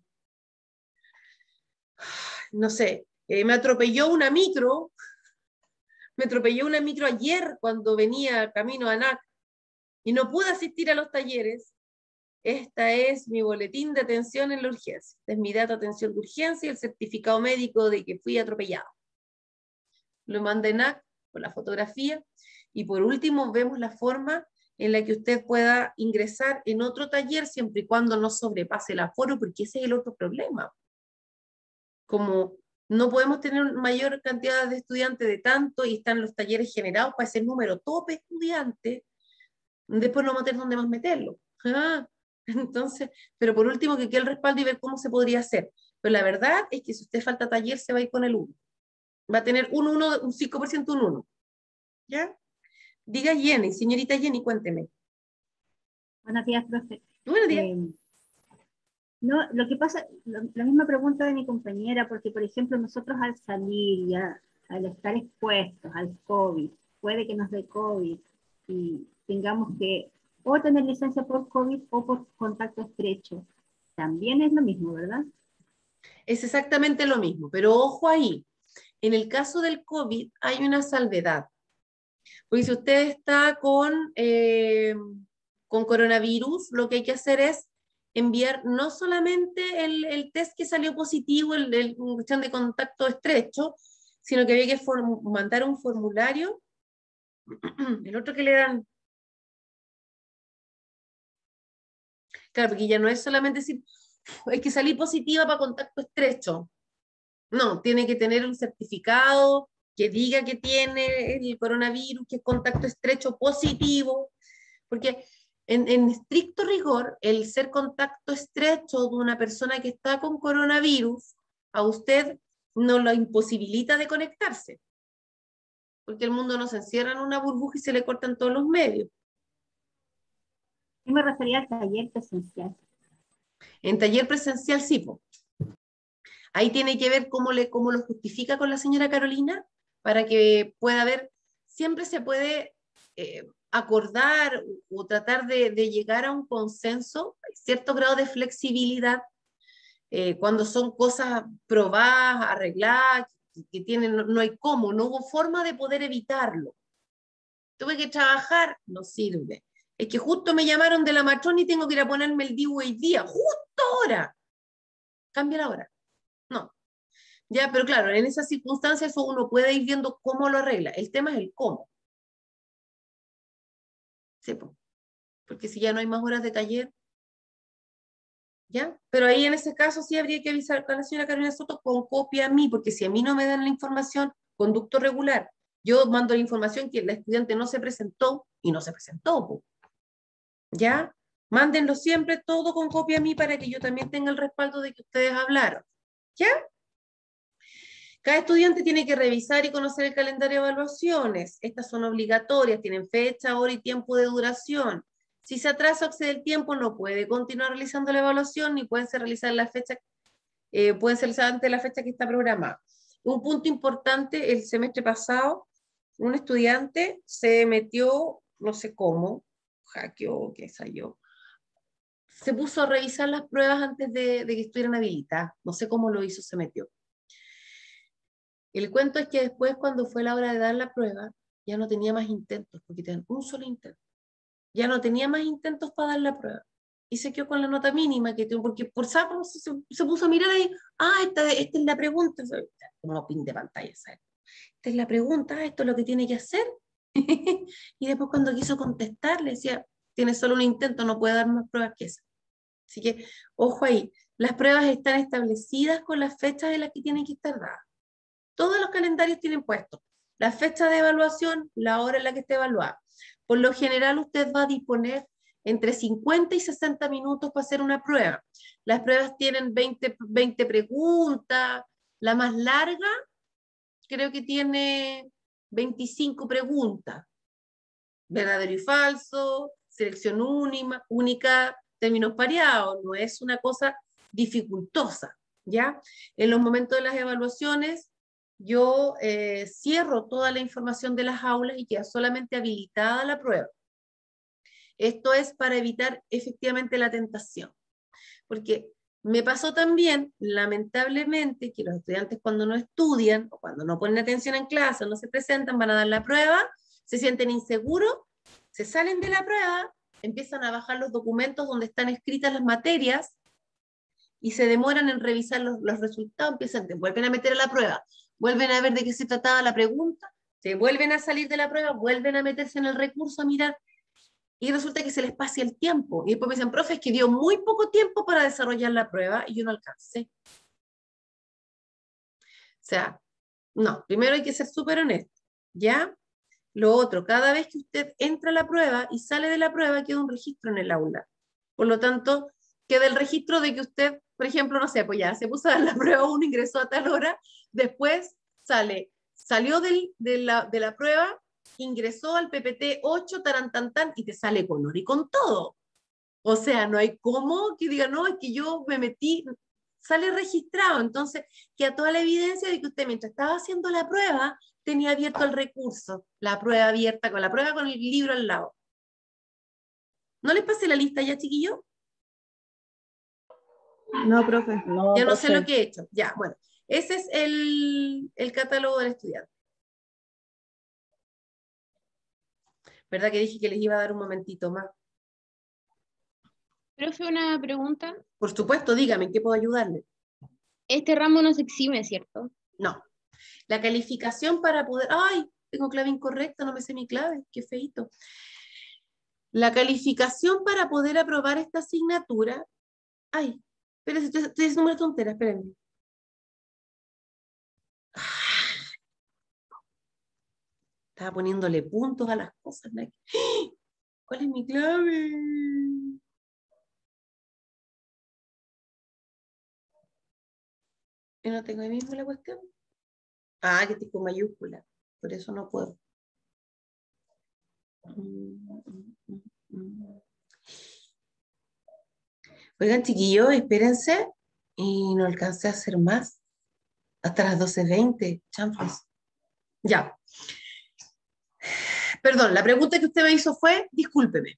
no sé, eh, me atropelló una micro, me atropelló una micro ayer cuando venía camino a ANAC y no pude asistir a los talleres. Esta es mi boletín de atención en la urgencia. Esta es mi dato de atención de urgencia y el certificado médico de que fui atropellado. Lo manda ENAC con la fotografía y por último vemos la forma en la que usted pueda ingresar en otro taller siempre y cuando no sobrepase el aforo, porque ese es el otro problema. Como no podemos tener mayor cantidad de estudiantes de tanto y están los talleres generados para ese número tope estudiante, después no vamos a tener dónde más meterlo. Ah, entonces, pero por último que quede el respaldo y ver cómo se podría hacer. Pero la verdad es que si usted falta taller se va a ir con el uno. Va a tener un uno, un cinco por ciento, un uno. ¿Ya? Diga Jenny, señorita Jenny, cuénteme. Buenos días, profe. Buenos días. Eh, no, lo que pasa, lo- la misma pregunta de mi compañera, porque por ejemplo nosotros al salir ya, al estar expuestos al COVID, puede que nos dé COVID y tengamos que o tener licencia por COVID o por contacto estrecho. También es lo mismo, ¿verdad? Es exactamente lo mismo, pero ojo ahí. En el caso del COVID hay una salvedad. Porque si usted está con, eh, con coronavirus, lo que hay que hacer es enviar no solamente el, el test que salió positivo, el, el cuestión de contacto estrecho, sino que había que form- mandar un formulario. El otro que le dan. Claro, porque ya no es solamente decir, es que salí positiva para contacto estrecho. No, tiene que tener un certificado que diga que tiene el coronavirus, que es contacto estrecho positivo, porque en, en estricto rigor, el ser contacto estrecho de una persona que está con coronavirus, a usted no lo imposibilita de conectarse, porque el mundo no se encierra en una burbuja y se le cortan todos los medios. Yo me refería al taller presencial. En taller presencial sí, po. Ahí tiene que ver cómo, le, cómo lo justifica con la señora Carolina, para que pueda ver, siempre se puede eh, acordar o tratar de, de llegar a un consenso, cierto grado de flexibilidad, eh, cuando son cosas probadas, arregladas, que, que tienen, no, no hay cómo, no hubo forma de poder evitarlo. Tuve que trabajar, no sirve. Es que justo me llamaron de la matrona y tengo que ir a ponerme el D I U hoy día, justo ahora. Cambia la hora. No. Ya, pero claro, en esas circunstancias uno puede ir viendo cómo lo arregla. El tema es el cómo. Sí, po. Porque si ya no hay más horas de taller, ¿ya? Pero ahí en ese caso sí habría que avisar a la señora Carolina Soto con copia a mí, porque si a mí no me dan la información, conducto regular, yo mando la información que la estudiante no se presentó y no se presentó, po. ¿Ya? Mándenlo siempre todo con copia a mí para que yo también tenga el respaldo de que ustedes hablaron. ¿Ya? Cada estudiante tiene que revisar y conocer el calendario de evaluaciones. Estas son obligatorias, tienen fecha, hora y tiempo de duración. Si se atrasa o excede el tiempo, no puede continuar realizando la evaluación ni pueden ser realizadas la fecha, eh, pueden ser realizadas antes de la fecha que está programada. Un punto importante, el semestre pasado, un estudiante se metió, no sé cómo, hackeó, qué sé yo, se puso a revisar las pruebas antes de, de que estuvieran habilitadas. No sé cómo lo hizo, se metió. El cuento es que después, cuando fue la hora de dar la prueba, ya no tenía más intentos, porque te dan un solo intento. Ya no tenía más intentos para dar la prueba. Y se quedó con la nota mínima, que tuvo, porque por sapo se, se puso a mirar ahí, ah, esta, esta es la pregunta, como pin de pantalla, ¿sabes? Esta es la pregunta, ah, esto es lo que tiene que hacer. Y después cuando quiso contestar, le decía, tiene solo un intento, no puede dar más pruebas que esa. Así que, ojo ahí, las pruebas están establecidas con las fechas en las que tienen que estar dadas. Todos los calendarios tienen puesto la fecha de evaluación, la hora en la que esté evaluada. Por lo general, usted va a disponer entre cincuenta y sesenta minutos para hacer una prueba. Las pruebas tienen veinte, veinte preguntas, la más larga creo que tiene veinticinco preguntas. Verdadero y falso, selección única, única, términos pareados, no es una cosa dificultosa, ¿ya? En los momentos de las evaluaciones, yo eh, cierro toda la información de las aulas y queda solamente habilitada la prueba. Esto es para evitar efectivamente la tentación, porque me pasó también, lamentablemente, que los estudiantes cuando no estudian o cuando no ponen atención en clase o no se presentan, van a dar la prueba, se sienten inseguros, se salen de la prueba, empiezan a bajar los documentos donde están escritas las materias y se demoran en revisar los, los resultados, empiezan, te vuelven a meter a la prueba, vuelven a ver de qué se trataba la pregunta, se vuelven a salir de la prueba, vuelven a meterse en el recurso a mirar, y resulta que se les pasa el tiempo. Y después me dicen, profe, es que dio muy poco tiempo para desarrollar la prueba y yo no alcancé. O sea, no, primero hay que ser súper honesto, ¿ya? Lo otro, cada vez que usted entra a la prueba y sale de la prueba, queda un registro en el aula. Por lo tanto, queda el registro de que usted, por ejemplo, no sé, pues ya se puso a dar la prueba uno, ingresó a tal hora, después sale, salió del, de, la, de la prueba, ingresó al P P T ocho, tarantantan, y te sale con hora y con todo. O sea, no hay cómo que diga, no, es que yo me metí, sale registrado. Entonces, queda toda la evidencia de que usted mientras estaba haciendo la prueba, tenía abierto el recurso, la prueba abierta, con la prueba con el libro al lado. ¿No les pasé la lista ya, chiquillo? No, profe. No, Ya no profe. sé lo que he hecho. Ya, bueno. Ese es el, el catálogo del estudiante. ¿Verdad que dije que les iba a dar un momentito más? Profe, una pregunta. Por supuesto, dígame, ¿en qué puedo ayudarle? Este ramo no se exime, ¿cierto? No. La calificación para poder... ¡Ay! Tengo clave incorrecta, no me sé mi clave. ¡Qué feíto! La calificación para poder aprobar esta asignatura... ¡Ay! Espérense, estoy, estoy haciendo una tontera, espérenme. Estaba poniéndole puntos a las cosas. ¿No? ¿Cuál es mi clave? ¿Y no tengo ahí mismo la cuestión? Ah, que estoy con mayúscula. Por eso no puedo. Oigan, chiquillos, espérense. Y no alcancé a hacer más. Hasta las doce veinte. Chanfles. Ya. Perdón, la pregunta que usted me hizo fue, discúlpeme.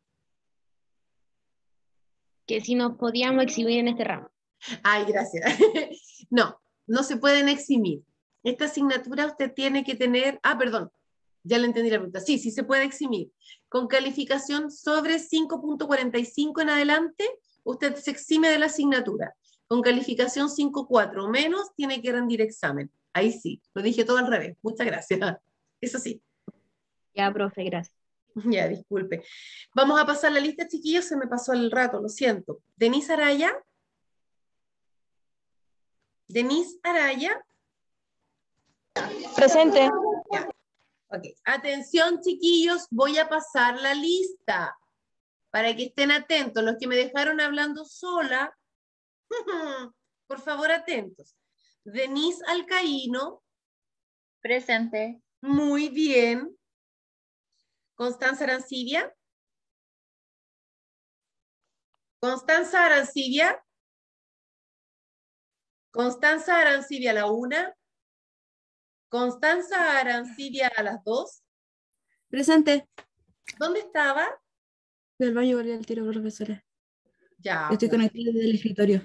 Que si nos podíamos exhibir en este ramo. Ay, gracias. No, no se pueden eximir. Esta asignatura usted tiene que tener... Ah, perdón, ya le entendí la pregunta. Sí, sí se puede eximir. Con calificación sobre cinco punto cuarenta y cinco en adelante, usted se exime de la asignatura. Con calificación cinco punto cuatro o menos, tiene que rendir examen. Ahí sí, lo dije todo al revés. Muchas gracias. Eso sí. Ya, profe, gracias. Ya, disculpe. Vamos a pasar la lista, chiquillos. Se me pasó el rato, lo siento. Denise Araya. Denise Araya. Presente. Ya. Ok. Atención, chiquillos. Voy a pasar la lista para que estén atentos. Los que me dejaron hablando sola, por favor, atentos. Denise Alcaíno. Presente. Muy bien. Constanza Arancibia. Constanza Arancibia. Constanza Arancibia a la una. Constanza Arancibia a las dos. Presente. ¿Dónde estaba? Del baño volví al tiro, profesora. Ya. Estoy Pues. conectada desde el escritorio.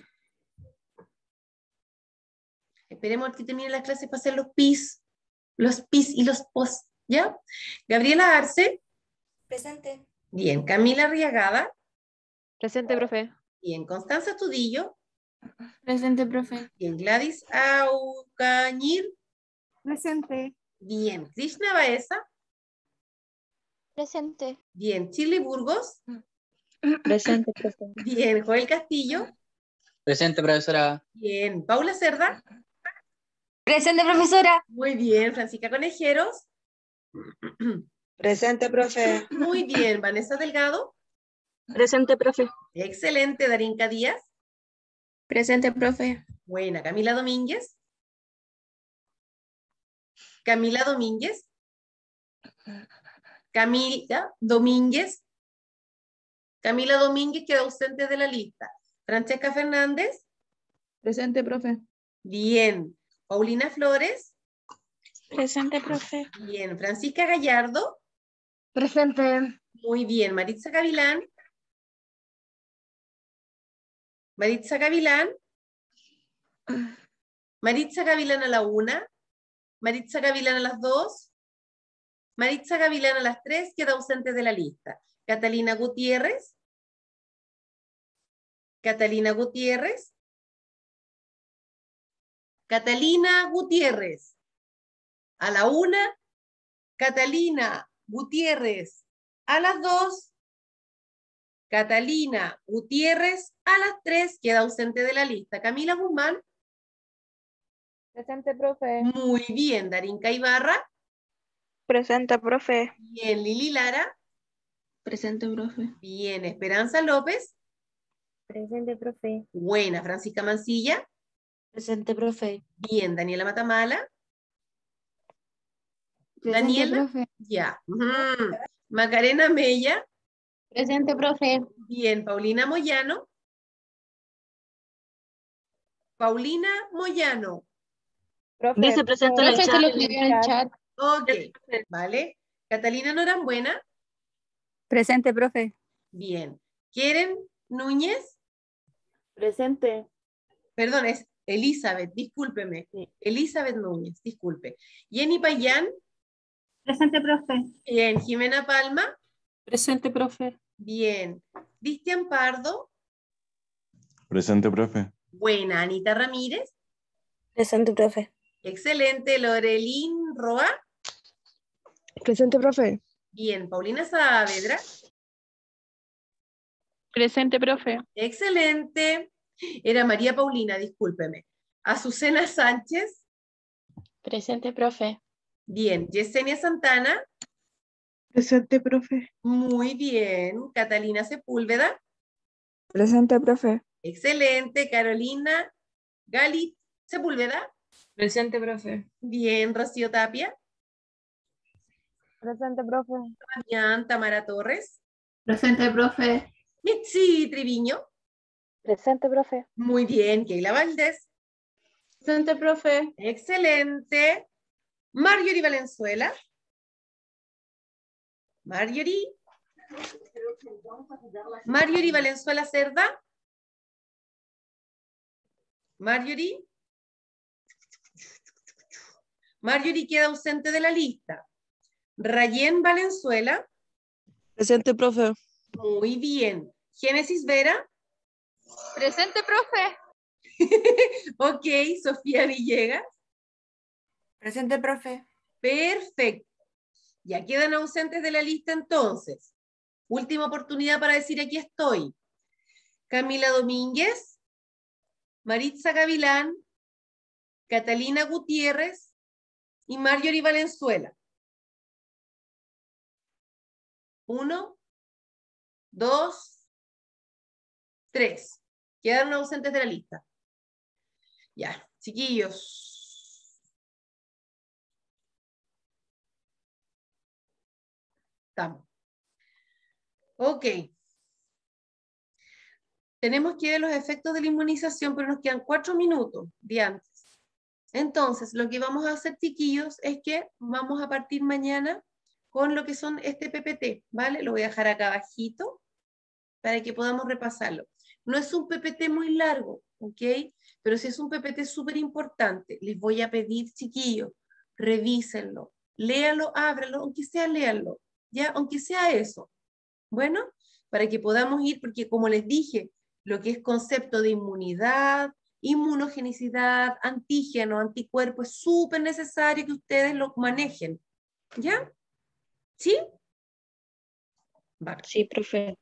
Esperemos que terminen las clases para hacer los pis. Los pis y los pos. ¿Ya? Gabriela Arce. Presente. Bien. Camila Arriagada. Presente, profe. Bien. Constanza Tudillo. Presente, profe. Bien. Gladys Aucañir. Presente. Bien. Krishna Baeza. Presente. Bien. Chile Burgos. Presente, profe. Bien. Joel Castillo. Presente, profesora. Bien. Paula Cerda. Presente, profesora. Muy bien. Francisca Conejeros. Presente, profe. Muy bien. Vanessa Delgado. Presente, profe. Excelente. Darinka Díaz. Presente, profe. Buena. Camila Domínguez. Camila Domínguez. Camila Domínguez. Camila Domínguez queda ausente de la lista. Francesca Fernández. Presente, profe. Bien. Paulina Flores. Presente, profe. Bien. Francisca Gallardo. Presente. Muy bien. Maritza Gavilán. Maritza Gavilán. Maritza Gavilán a la una. Maritza Gavilán a las dos. Maritza Gavilán a las tres. Queda ausente de la lista. Catalina Gutiérrez. Catalina Gutiérrez. Catalina Gutiérrez. A la una. Catalina Gutiérrez. A las dos. Catalina Gutiérrez. A las tres. Queda ausente de la lista. Camila Guzmán. Presente, profe. Muy bien. Darinka Ibarra. Presente, profe. Bien. Lili Lara. Presente, profe. Bien. Esperanza López. Presente, profe. Buena. Francisca Mancilla. Presente, profe. Bien. Daniela Matamala. Presente, Daniela. profe. Ya. Ujú. Macarena Mella. Presente, profe. Bien. Paulina Moyano. Paulina Moyano. Profe, Dice presente en el Profe, se chat. lo escribió en el chat. Ok. Vale. Catalina Norambuena. Presente, profe. Bien. Keren Núñez. Presente. Perdón, es Elizabeth, discúlpeme. Elizabeth Núñez, disculpe. Jenny Payán. Presente, profe. Bien. Jimena Palma. Presente, profe. Bien. Cristian Pardo. Presente, profe. Buena. Anita Ramírez. Presente, profe. Excelente. Lorelín Roa. Presente, profe. Bien. Paulina Saavedra. Presente, profe. Excelente. Era María Paulina, discúlpeme. Azucena Sánchez. Presente, profe. Bien. Yesenia Santana. Presente, profe. Muy bien. Catalina Sepúlveda. Presente, profe. Excelente. Carolina Gali Sepúlveda. Presente, profe. Bien. Rocío Tapia. Presente, profe. Bien. Tamara Torres. Presente, profe. Mitzi Triviño. Presente, profe. Muy bien. Keila Valdés. Presente, profe. Excelente. Marjorie Valenzuela. Marjorie. Marjorie Valenzuela Cerda. Marjorie. Marjorie queda ausente de la lista. Rayén Valenzuela. Presente, profe. Muy bien. Génesis Vera. Presente, profe. Ok. Sofía Villegas. Presente, profe. Perfecto. Ya quedan ausentes de la lista entonces. Última oportunidad para decir aquí estoy. Camila Domínguez, Maritza Gavilán, Catalina Gutiérrez y Marjorie Valenzuela. Uno, dos, tres. Quedaron ausentes de la lista. Ya, chiquillos. Estamos. Ok. Tenemos que ver los efectos de la inmunización, pero nos quedan cuatro minutos de antes. Entonces, lo que vamos a hacer, chiquillos, es que vamos a partir mañana con lo que son este P P T, ¿vale? Lo voy a dejar acá abajito para que podamos repasarlo. No es un P P T muy largo, ¿ok? Pero sí es un P P T súper importante. Les voy a pedir, chiquillos, revísenlo, léanlo, ábralo, aunque sea léanlo, ya, aunque sea eso. Bueno, para que podamos ir, porque como les dije, lo que es concepto de inmunidad, inmunogenicidad, antígeno, anticuerpo, es súper necesario que ustedes lo manejen. ¿Ya? ¿Sí? Vale. Sí, profe.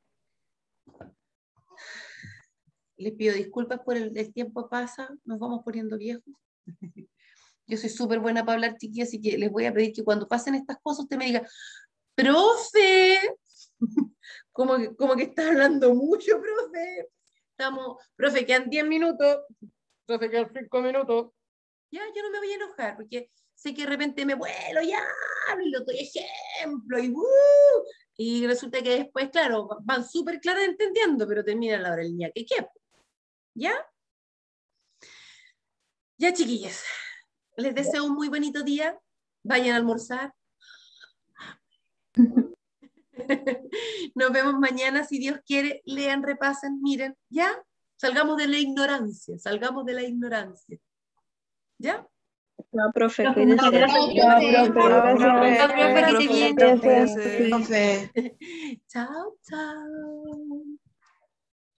Les pido disculpas por el, el tiempo pasa, nos vamos poniendo viejos. Yo soy súper buena para hablar, chiquillas, así que les voy a pedir que cuando pasen estas cosas usted me diga, profe, como que, como que está hablando mucho, profe. Estamos, profe, quedan diez minutos, profe, quedan cinco minutos. Ya, yo no me voy a enojar, porque sé que de repente me vuelo, ya, y lo doy ejemplo, y, uh, y resulta que después, claro, van súper claras entendiendo, pero terminan la hora del día que qué. ¿Ya? Ya, chiquillas, les deseo un muy bonito día, vayan a almorzar. Nos vemos mañana, si Dios quiere, lean, repasen, miren, ¿ya? Salgamos de la ignorancia, salgamos de la ignorancia. ¿Ya? No, profe, Profe, cuídese. muchas gracias. No, profe, Prepárate bien, profe, profe. profe. Chao, chao.